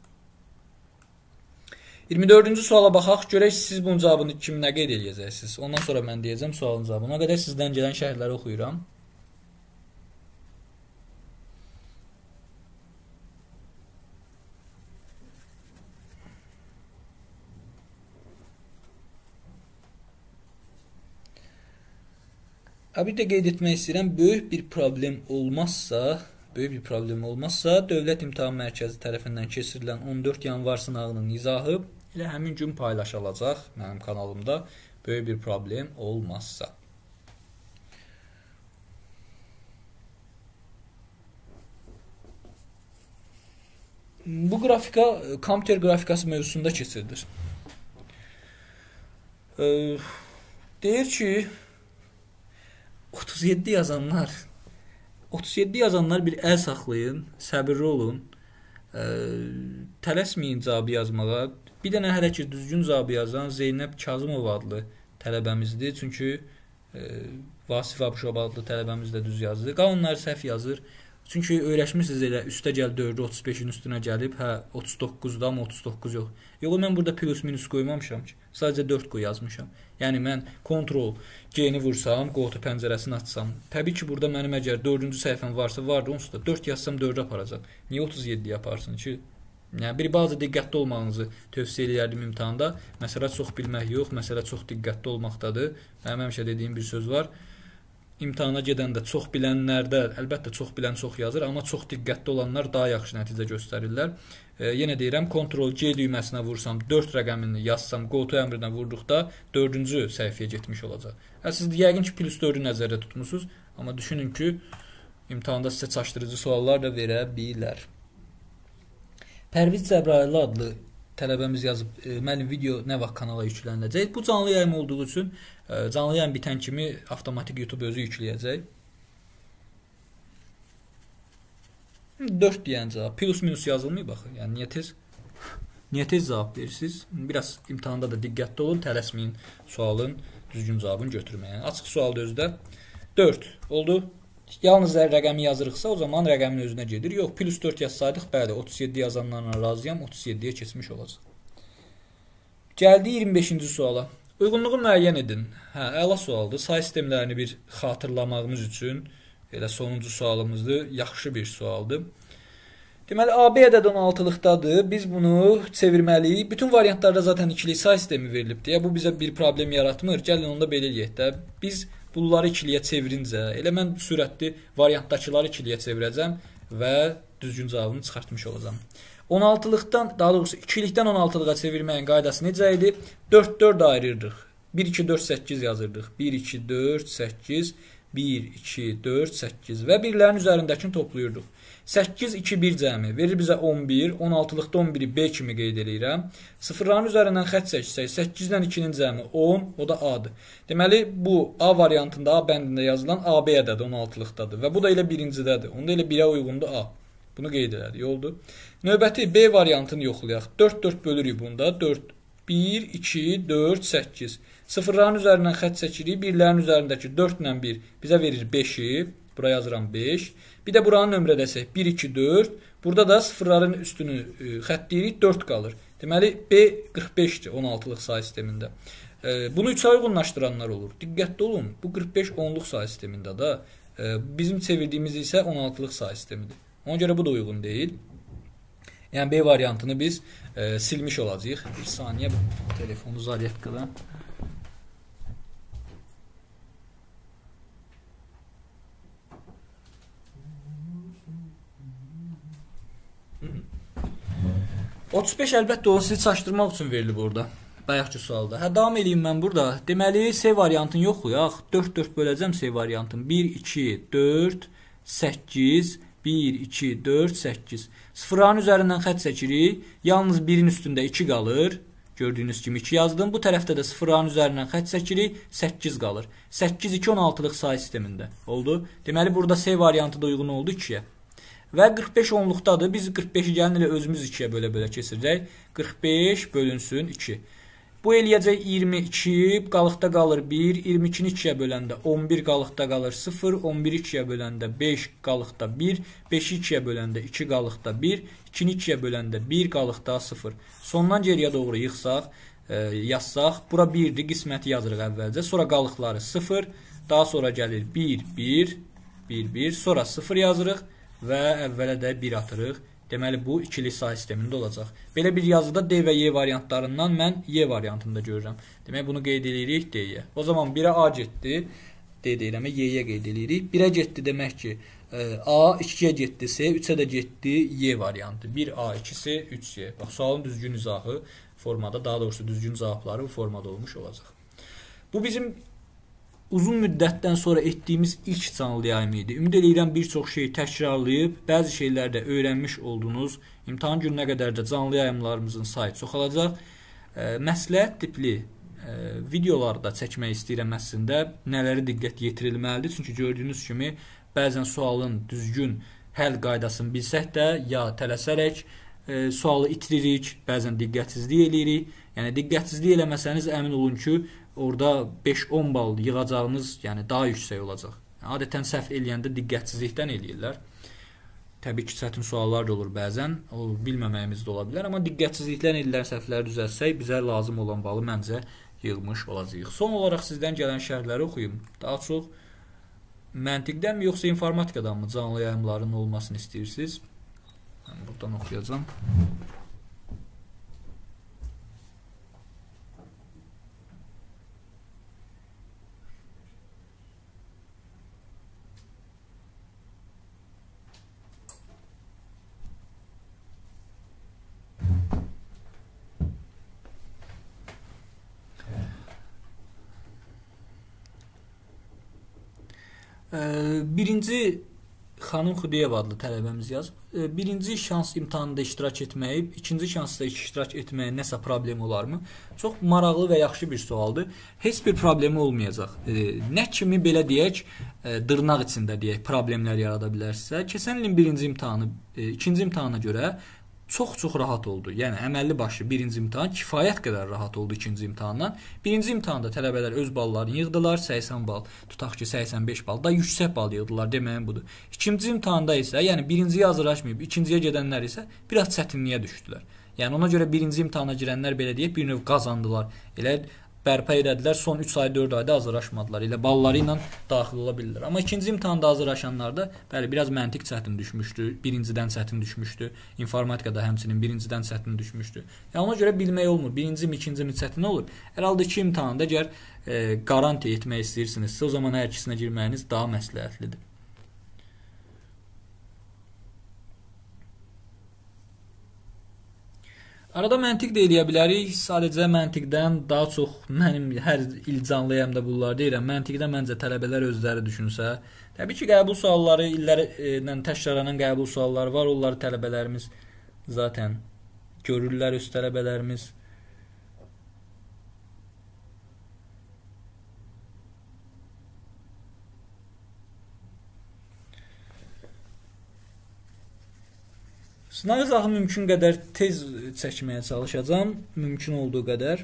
24-cü suala baxaq. Görək siz bunun cavabını kimlə qeyd edəcəksiniz. Ondan sonra mən deyəcəm sualın cavabını. Ona qədər sizdən gələn şərhləri oxuyuram. Bir də qeyd etmək istəyirəm, böyük bir problem olmazsa, Dövlət İmtahan Mərkəzi tərəfindən keçirilən 14 yanvar sınağının izahı elə həmin gün paylaşılacaq mənim kanalımda, böyük bir problem olmazsa. Bu qrafika kompüter qrafikası mövzusunda keçirilir. Deyir ki, 37 yazanlar bir əl saxlayın, səbirli olun, tələsməyin cavabı yazmağa. Bir dənə hələ ki düzgün cavabı yazan Zeynəb Kazımov adlı tələbəmizdir. Çünki Vasif Abuşov adlı tələbəmiz də düz yazdı. Qalanları səhv yazır. Çünki öyrəşmişsiniz elə üstə gəl 4-ü 35-in üstünə gəlib, 39-da mı 39 yox. Yox, mən burada plus minus qoymamışam ki. Sadəcə 4 qoy yazmışam. Yəni mən Ctrl G-ni vursam, Qotu pəncərəsini açsam, təbii ki, burada mənim əgər 4-cü səhifəm varsa, vardı, onsuz da 4 yazsam 4 aparacaq. Niyə 37 yaparsın ki? Yəni, bir bazı diqqətli olmağınızı tövsiyə edərdim imtahanda. Məsələ çox bilmək yox, məsələ çox diqqətli olmaqdadır. Mənim həmişə dediyim bir söz var. İmtahana gedəndə çox bilənlərdə, əlbəttə çox bilən çox yazır, amma çox diqqətli olanlar daha yaxşı nəticə göstərirlər. Yenə deyirəm, Ctrl G düyməsinə vursam, 4 rəqəmini yazsam, Qotu əmrinə vurduqda 4-cü səhifəyə getmiş olacaq. Siz yəqin ki, plus 4-ü nəzərdə tutmusunuz, amma düşünün ki, imtahanda sizə çaşdırıcı suallar da verə bilər. Pərviz Cəbraylı adlı tələbəmiz yazıb, mənim video nə vaxt kanala yükləniləcək. Bu canlı yayım olduğu üçün canlı yayım bitən kimi avtomatik YouTube özü yükləyəcək. 4 deyən cavab. Plus minus yazılmıyor baxın. Yəni niyə tez cavab verirsiniz? Biraz imtahanda da diqqətli olun, tələsməyin sualın düzgün cavabını götürməyə. Açıq sualda özdə 4 oldu. Yalnız rəqəmi yazırıqsa, o zaman rəqəmin özünə gedir. Yox, plus 4 yazsaydıq, bəli, 37 yazanlarla razıyam, 37-yə keçmiş olacaq. Gəldi 25-ci suala. Uyğunluğu müəyyən edin. Əla sualdır. Say sistemlərini bir xatırlamağımız üçün elə sonuncu sualımızdır. Yaxşı bir sualdır. Deməli, AB ədəd 16-lıqdadır. Biz bunu çevirməliyik. Bütün variantlarda zaten ikili say sistemi verilibdir. Bu bizə bir problem yaratmır. Gəlin onu da belə eləyək də. Biz bunları ikiliyə çevirincə, elə mən sürətli variantdakıları ikiliyə çevirəcəm və düzgün cavabını çıxartmış olacağam. 16-lıqdan, daha doğrusu 2-likdən 16-lığa çevirməyin qaydası necə idi? 4-4 ayırırdıq. 1, 2, 4, 8 yazırdıq. 1, 2, 4, 8, 1, 2, 4, 8 və birlərin üzərindəkini toplayırdıq. 8, 2, 1 cəmi verir bizə 11, 16-lıqda 11-i B kimi qeyd edirəm. Sıfırların üzərindən xətt çəksək, 8-dən 2-nin cəmi 10, o da A-dır. Deməli, bu A variantında, A bəndində yazılan AB ədədi 16-lıqdadır və bu da elə birincədədir. Onda elə 1-ə uyğundur A. Bunu qeyd elədik, oldu. Növbəti B variantını yoxlayaq. 4, 4 bölürük bunda. 4, 1, 2, 4, 8. Sıfırların üzərindən xətt çəkirik. Birlərin üzərindəki 4 ilə 1 bizə verir 5-i. Bura yazıram 5. Bir də buranın nömrə desək 1, 2, 4. Burada da sıfırların üstünü xəttləyirik 4 qalır. Deməli B 45-dir 16-lıq say sistemində. Bunu 3-ə uyğunlaşdıranlar olur. Diqqətli olun. Bu 45 10-luq say sistemində da. Bizim çevirdiyimiz isə 16-lıq say sistemidir. Ona görə bu da uyğun deyil. Yəni B variantını biz silmiş olacağıq. Bir saniyə telefonu zaryadkada. %35 əlbəttə o sizi çaşdırmaq üçün verilib burada. Bayaqki sualda. Davam edeyim mən burada. Deməli, C variantını yoxlayaq. 4-4 böləcəm C variantını. 1, 2, 4, 8, 1, 2, 4, 8. Sıfırların üzərindən xətt çəkirik. Yalnız 1-in üstündə 2 qalır. Gördüyünüz kimi 2 yazdım. Bu tərəfdə də sıfırların üzərindən xətt çəkirik. 8 qalır. 8, 2, 16-lıq sayı sistemində oldu. Deməli, burada C variantı da uyğun oldu 2-yə. Və 45 onluqdadır. Biz 45-i gəlin elə özümüz 2-yə bölə-bölə keçirəcək. 45 bölünsün 2. Bu eləyəcək 22, qalıqda qalır 1, 22-ni 2-yə böləndə 11, qalıqda qalır 0, 11-i 2-yə böləndə 5, qalıqda 1, 5-i 2-yə böləndə 2, qalıqda 1, 2-ni 2-yə böləndə 1, qalıqda 0. Sondan geriyə doğru yıxsaq, yazsaq, bura 1-dir, qisməti yazırıq əvvəlcə, sonra qalıqları 0, daha sonra gəlir 1, 1, 1, 1, sonra 0 yazırıq və əvvələ də 1 atırıq. Deməli, bu ikili sayı sistemində olacaq. Belə bir yazıda D və Y variantlarından mən Y variantında görürəm. Demək, bunu qeyd edirik D-yə. O zaman 1-ə A getdi, D deyirəm, Y-yə qeyd edirik. 1-ə getdi demək ki, A, 2-yə getdi C, 3-ə də getdi Y variantı. 1A, 2C, 3Y. Bax, sualın düzgün izahı formada, daha doğrusu düzgün cavabları bu formada olmuş olacaq. Bu bizim uzun müddətdən sonra etdiyimiz ilk canlı yayım idi. Ümid edirəm bir çox şeyi təkrarlayıb, bəzi şeylərdə öyrənmiş oldunuz. İmtahan gününə qədər də canlı yayımlarımızın sayı çoxalacaq. Məsləhət tipli videolarda çəkmək istəyirəm əslində. Nələri diqqət yetirilməlidir? Çünki gördüyünüz kimi bəzən sualın düzgün həll qaydasını bilsək də ya tələsərək sualı itiririk, bəzən diqqətsizlik eləyirik. Yəni diqqətsizlik eləməsəniz əmin olun ki, orada 5-10 bal yığacağınız, yəni daha yüksək olacaq. Adətən səhv eləyəndə diqqətsizlikdən eləyirlər. Təbii ki, çətin suallar da olur bəzən, o bilməməyimiz də ola bilər, amma diqqətsizlikdən eləyilən səhvləri düzəltsək, bizə lazım olan balı məncə yığmış olacağıq. Son olaraq sizdən gələn şərhləri oxuyum. Daha çox məntiqdənmi, yoxsa informatikadanmı canlı yayımların olmasını istəyirsiniz? Mən buradan oxuyacağam. Birinci Xanım Xudiyev adlı tələbəmiz yazıb. Birinci şans imtahanında iştirak etməyib, ikinci şansda iştirak etməyə nəsə problemi olarmı? Çox maraqlı və yaxşı bir sualdır. Heç bir problemi olmayacaq. Nə kimi belə deyək, dırnaq içində deyək, problemlər yarada bilərsə, keçən ilin birinci imtahanı, ikinci imtahana görə çox rahat oldu. Yəni əməlli başlı birinci imtahan kifayət qədər rahat oldu ikinci imtahandan. Birinci imtahanda tələbələr öz ballarını yığdılar, 80 bal, tutaq ki 85 bal, da yüksək bal yığdılar, deməyim budur. İkinci imtahanda isə, yəni birinciyə hazırlaşmayıb, ikinciyə gedənlər isə biraz çətinliyə düşdülər. Yəni ona görə birinci imtahana girənlər belə deyək, bir növ qazandılar. Elə bərpa elədilər, son 3 ay, 4 ayda hazırlaşmadılar. Elə balları ilə daxil ola bilirlər. Amma ikinci imtahanda hazırlaşanlarda bəli, biraz məntiq çətin düşmüşdü, birincidən çətin düşmüşdü. İnformatikada həmçinin birincidən çətin düşmüşdü. Yəni ona görə bilmək olmur. Birinci mi, ikinci mi çətin olur? Hər halda iki imtahanda əgər qaranti etmək istəyirsinizsə, o zaman hər ikisinə girməyiniz daha məsləhətlidir. Arada məntiq də eləyə bilərik. Sadəcə məntiqdən daha çox mənim hər il canlı yayımda bunlar deyirəm. Məntiqdən məncə tələbələr özləri düşünsə, təbii ki, qəbul sualları illərlə təkrarlanan qəbul sualları var. Onları tələbələrimiz zaten görürlər, öz tələbələrimiz. Sınav izahı mümkün qədər tez çəkməyə çalışacağam, mümkün olduğu qədər.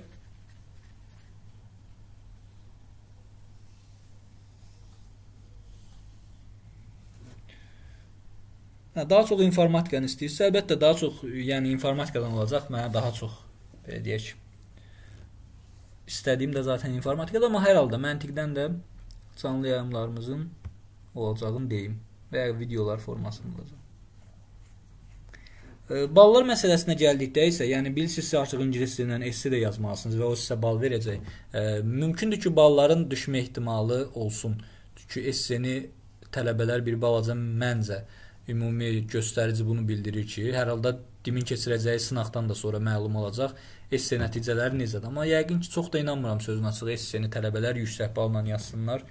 Daha çox informatikanı istəyirsə, əlbəttə daha çox, yəni informatikadan olacaq, mənə daha çox, belə deyək, istədiyim də zaten informatikada, amma hər halda məntiqdən də canlı yayımlarımızın olacağını deyim və ya videolar formasında olacaq. Ballar məsələsinə gəldikdə isə, yəni bilirsiniz artıq ingilis dilindən esse də yazmalısınız və o sizə bal verəcək. Mümkündür ki, balların düşmə ehtimalı olsun. Çünki esseni tələbələr bir balaca məncə ümumi göstərici bunu bildirir ki, hər halda dimin keçirəcəyi sınaqdan da sonra məlum olacaq esse nəticələri necədir. Amma yəqin ki, çox da inanmıram sözün açığı esseni tələbələr yüksək balla yazsınlar.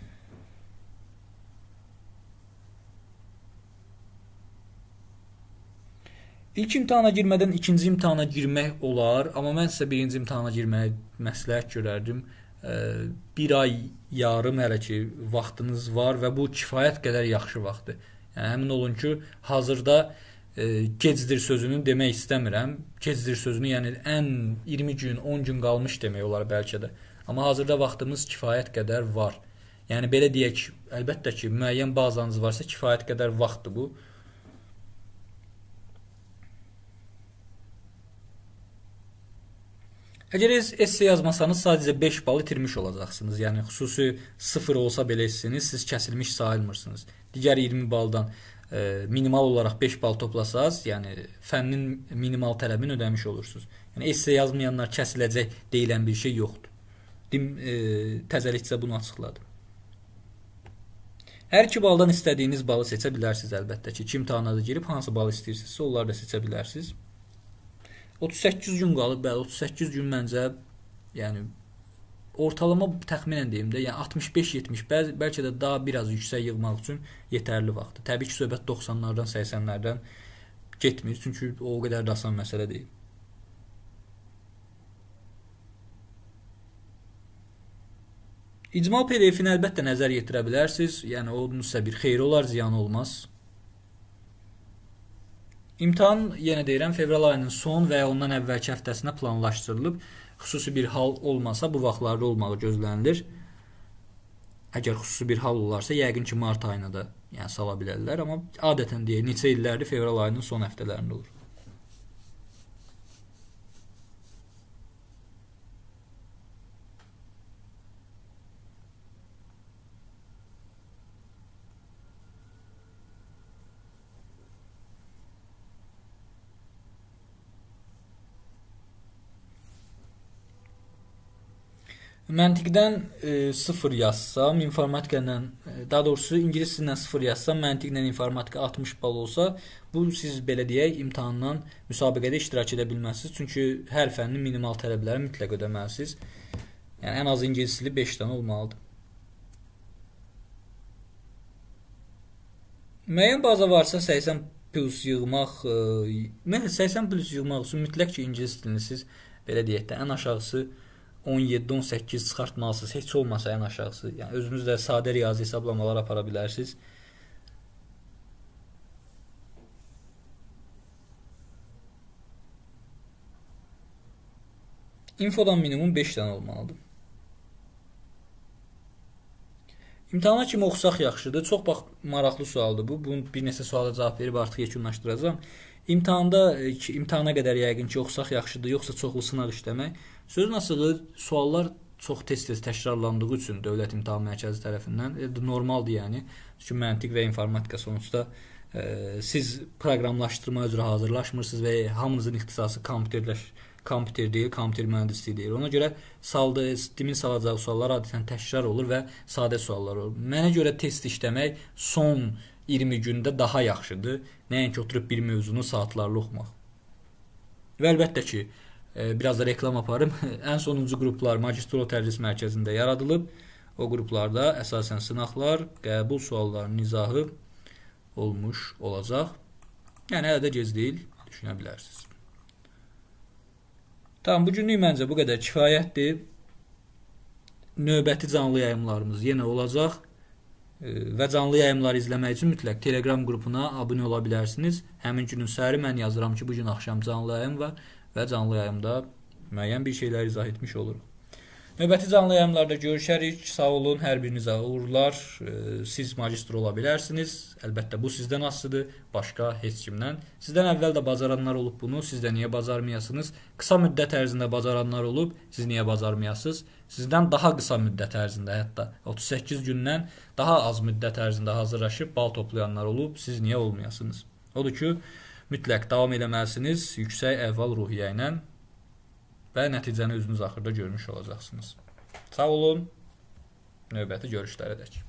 İlk imtahana girmədən ikinci imtahana girmək olar, amma mən sizə birinci imtahana girməyi məsləhət görərdim. Bir ay yarım hələ ki vaxtınız var və bu kifayət qədər yaxşı vaxtdır. Yəni, əmin olun ki, hazırda gecdir sözünü demək istəmirəm. Gecdir sözünü yəni ən 20 gün, 10 gün qalmış demək olar bəlkə də. Amma hazırda vaxtımız kifayət qədər var. Yəni belə deyək, əlbəttə ki, müəyyən bazanız varsa kifayət qədər vaxtdır bu. Əgər esse yazmasanız sadəcə 5 bal itirmiş olacaqsınız. Yəni xüsusi 0 olsa belə esseniz siz kəsilmiş sayılmırsınız. Digər 20 baldan minimal olaraq 5 bal toplasaz, yəni fənnin minimal tələbini ödəmiş olursunuz. Yəni esse yazmayanlar kəsiləcək deyilən bir şey yoxdur. Təzəlikcə bunu açıqladım. Hər iki baldan istədiyiniz balı seçə bilərsiniz əlbəttə ki. Kim imtahana girib hansı balı istəyirsinizsə onları da seçə bilərsiniz. 38 gün qalıb, bəli, 38 gün məncə, yəni ortalama təxminən deyim də, yəni 65-70, bəlkə də daha biraz yüksək yığmaq üçün yetərli vaxtdır. Təbii ki, söhbət 90-lardan, 80-lərdən getmir, çünki o qədər də asan məsələ deyil. İcmal PDF-ini əlbəttə nəzər yetirə bilərsiniz, yəni onun sizə bir xeyri olar, ziyanı olmaz. İmtahan, yenə deyirəm, fevral ayının son və ya ondan əvvəlki həftəsinə planlaşdırılıb. Xüsusi bir hal olmasa bu vaxtlarda olmağı gözlənilir. Əgər xüsusi bir hal olarsa, yəqin ki, mart ayına da yəni, sala bilərlər. Amma adətən deyək, neçə illərdir fevral ayının son həftələrində olur. Məntiqdən 0 yazsam, informatikadan, daha doğrusu ingilis dilindən 0 yazsam, məntiqlə informatika 60 bal olsa, bu siz belə deyək, imtahandan müsabiqədə iştirak edə bilməzsiniz. Çünki hər fənnin minimal tələbləri mütləq ödəməlisiniz. Yəni ən az ingilis dili 5 dənə olmalıdır. Müəyyən baza varsa 80 plus yığmaq, 80 plus yığmaq üçün mütləq ki, ingilis dilini siz belə deyək də ən aşağısı 17-18 çıxartmalısınız. Heç olmasa ən aşağısı. Yəni özünüz də sadə riyazi hesablamalar apara bilərsiniz. İnfodan minimum 5 dənə olmalıdır. İmtahana kimi oxusaq yaxşıdır. Çox bax maraqlı sualdır bu. Bunu bir neçə suala cavab verib artıq yekunlaşdıracağam. İmtahana qədər yəqin ki, oxusaq yaxşıdır, yoxsa çoxlu sınaq işləmək. Sözün açığı, suallar çox tez-tez təkrarlandığı üçün Dövlət İmtahan Mərkəzi tərəfindən normaldır yəni. Çünki məntiq və informatika sonuçda siz proqramlaşdırma üzrə hazırlaşmırsınız və hamınızın ixtisası kompüter deyil, kompüter mühəndisliyi deyil. Ona görə dimin salacağı suallar adətən təkrar olur və sadə suallar olur. Mənə görə test işləmək son 20 gündə daha yaxşıdır. Nəinki oturub bir mövzunu saatlarla oxumaq. Və əlbəttə ki, biraz da reklam aparım. Ən sonuncu qruplar Magistro Tədris Mərkəzində yaradılıb. O qruplarda əsasən sınaqlar, qəbul suallarının izahı olmuş olacaq. Yəni hələ də gec deyil, düşünə bilərsiniz. Tamam, bugünlük məncə bu qədər kifayətdir. Növbəti canlı yayımlarımız yenə olacaq. Və canlı yayımları izləmək üçün mütləq Telegram qrupuna abunə ola bilərsiniz. Həmin günün səhəri mən yazıram ki, bugün axşam canlı yayım var və canlı yayımda müəyyən bir şeylər izah etmiş oluruq. Növbəti canlı yayımlarda görüşərik. Sağ olun, hər birinizə uğurlar. Siz magistr ola bilərsiniz. Əlbəttə bu sizdən asılıdır, başqa heç kimdən. Sizdən əvvəl də bacaranlar olub bunu, siz də niyə bacarmayasınız? Qısa müddət ərzində bacaranlar olub, siz niyə bacarmayasınız? Sizdən daha qısa müddət ərzində, hətta 38 gündən daha az müddət ərzində hazırlaşıb bal toplayanlar olub, siz niyə olmayasınız? Odur ki, mütləq davam eləməlisiniz yüksək əhval ruhiyyə ilə və nəticəni özünüz axırda görmüş olacaqsınız. Sağ olun. Növbəti görüşlərədək.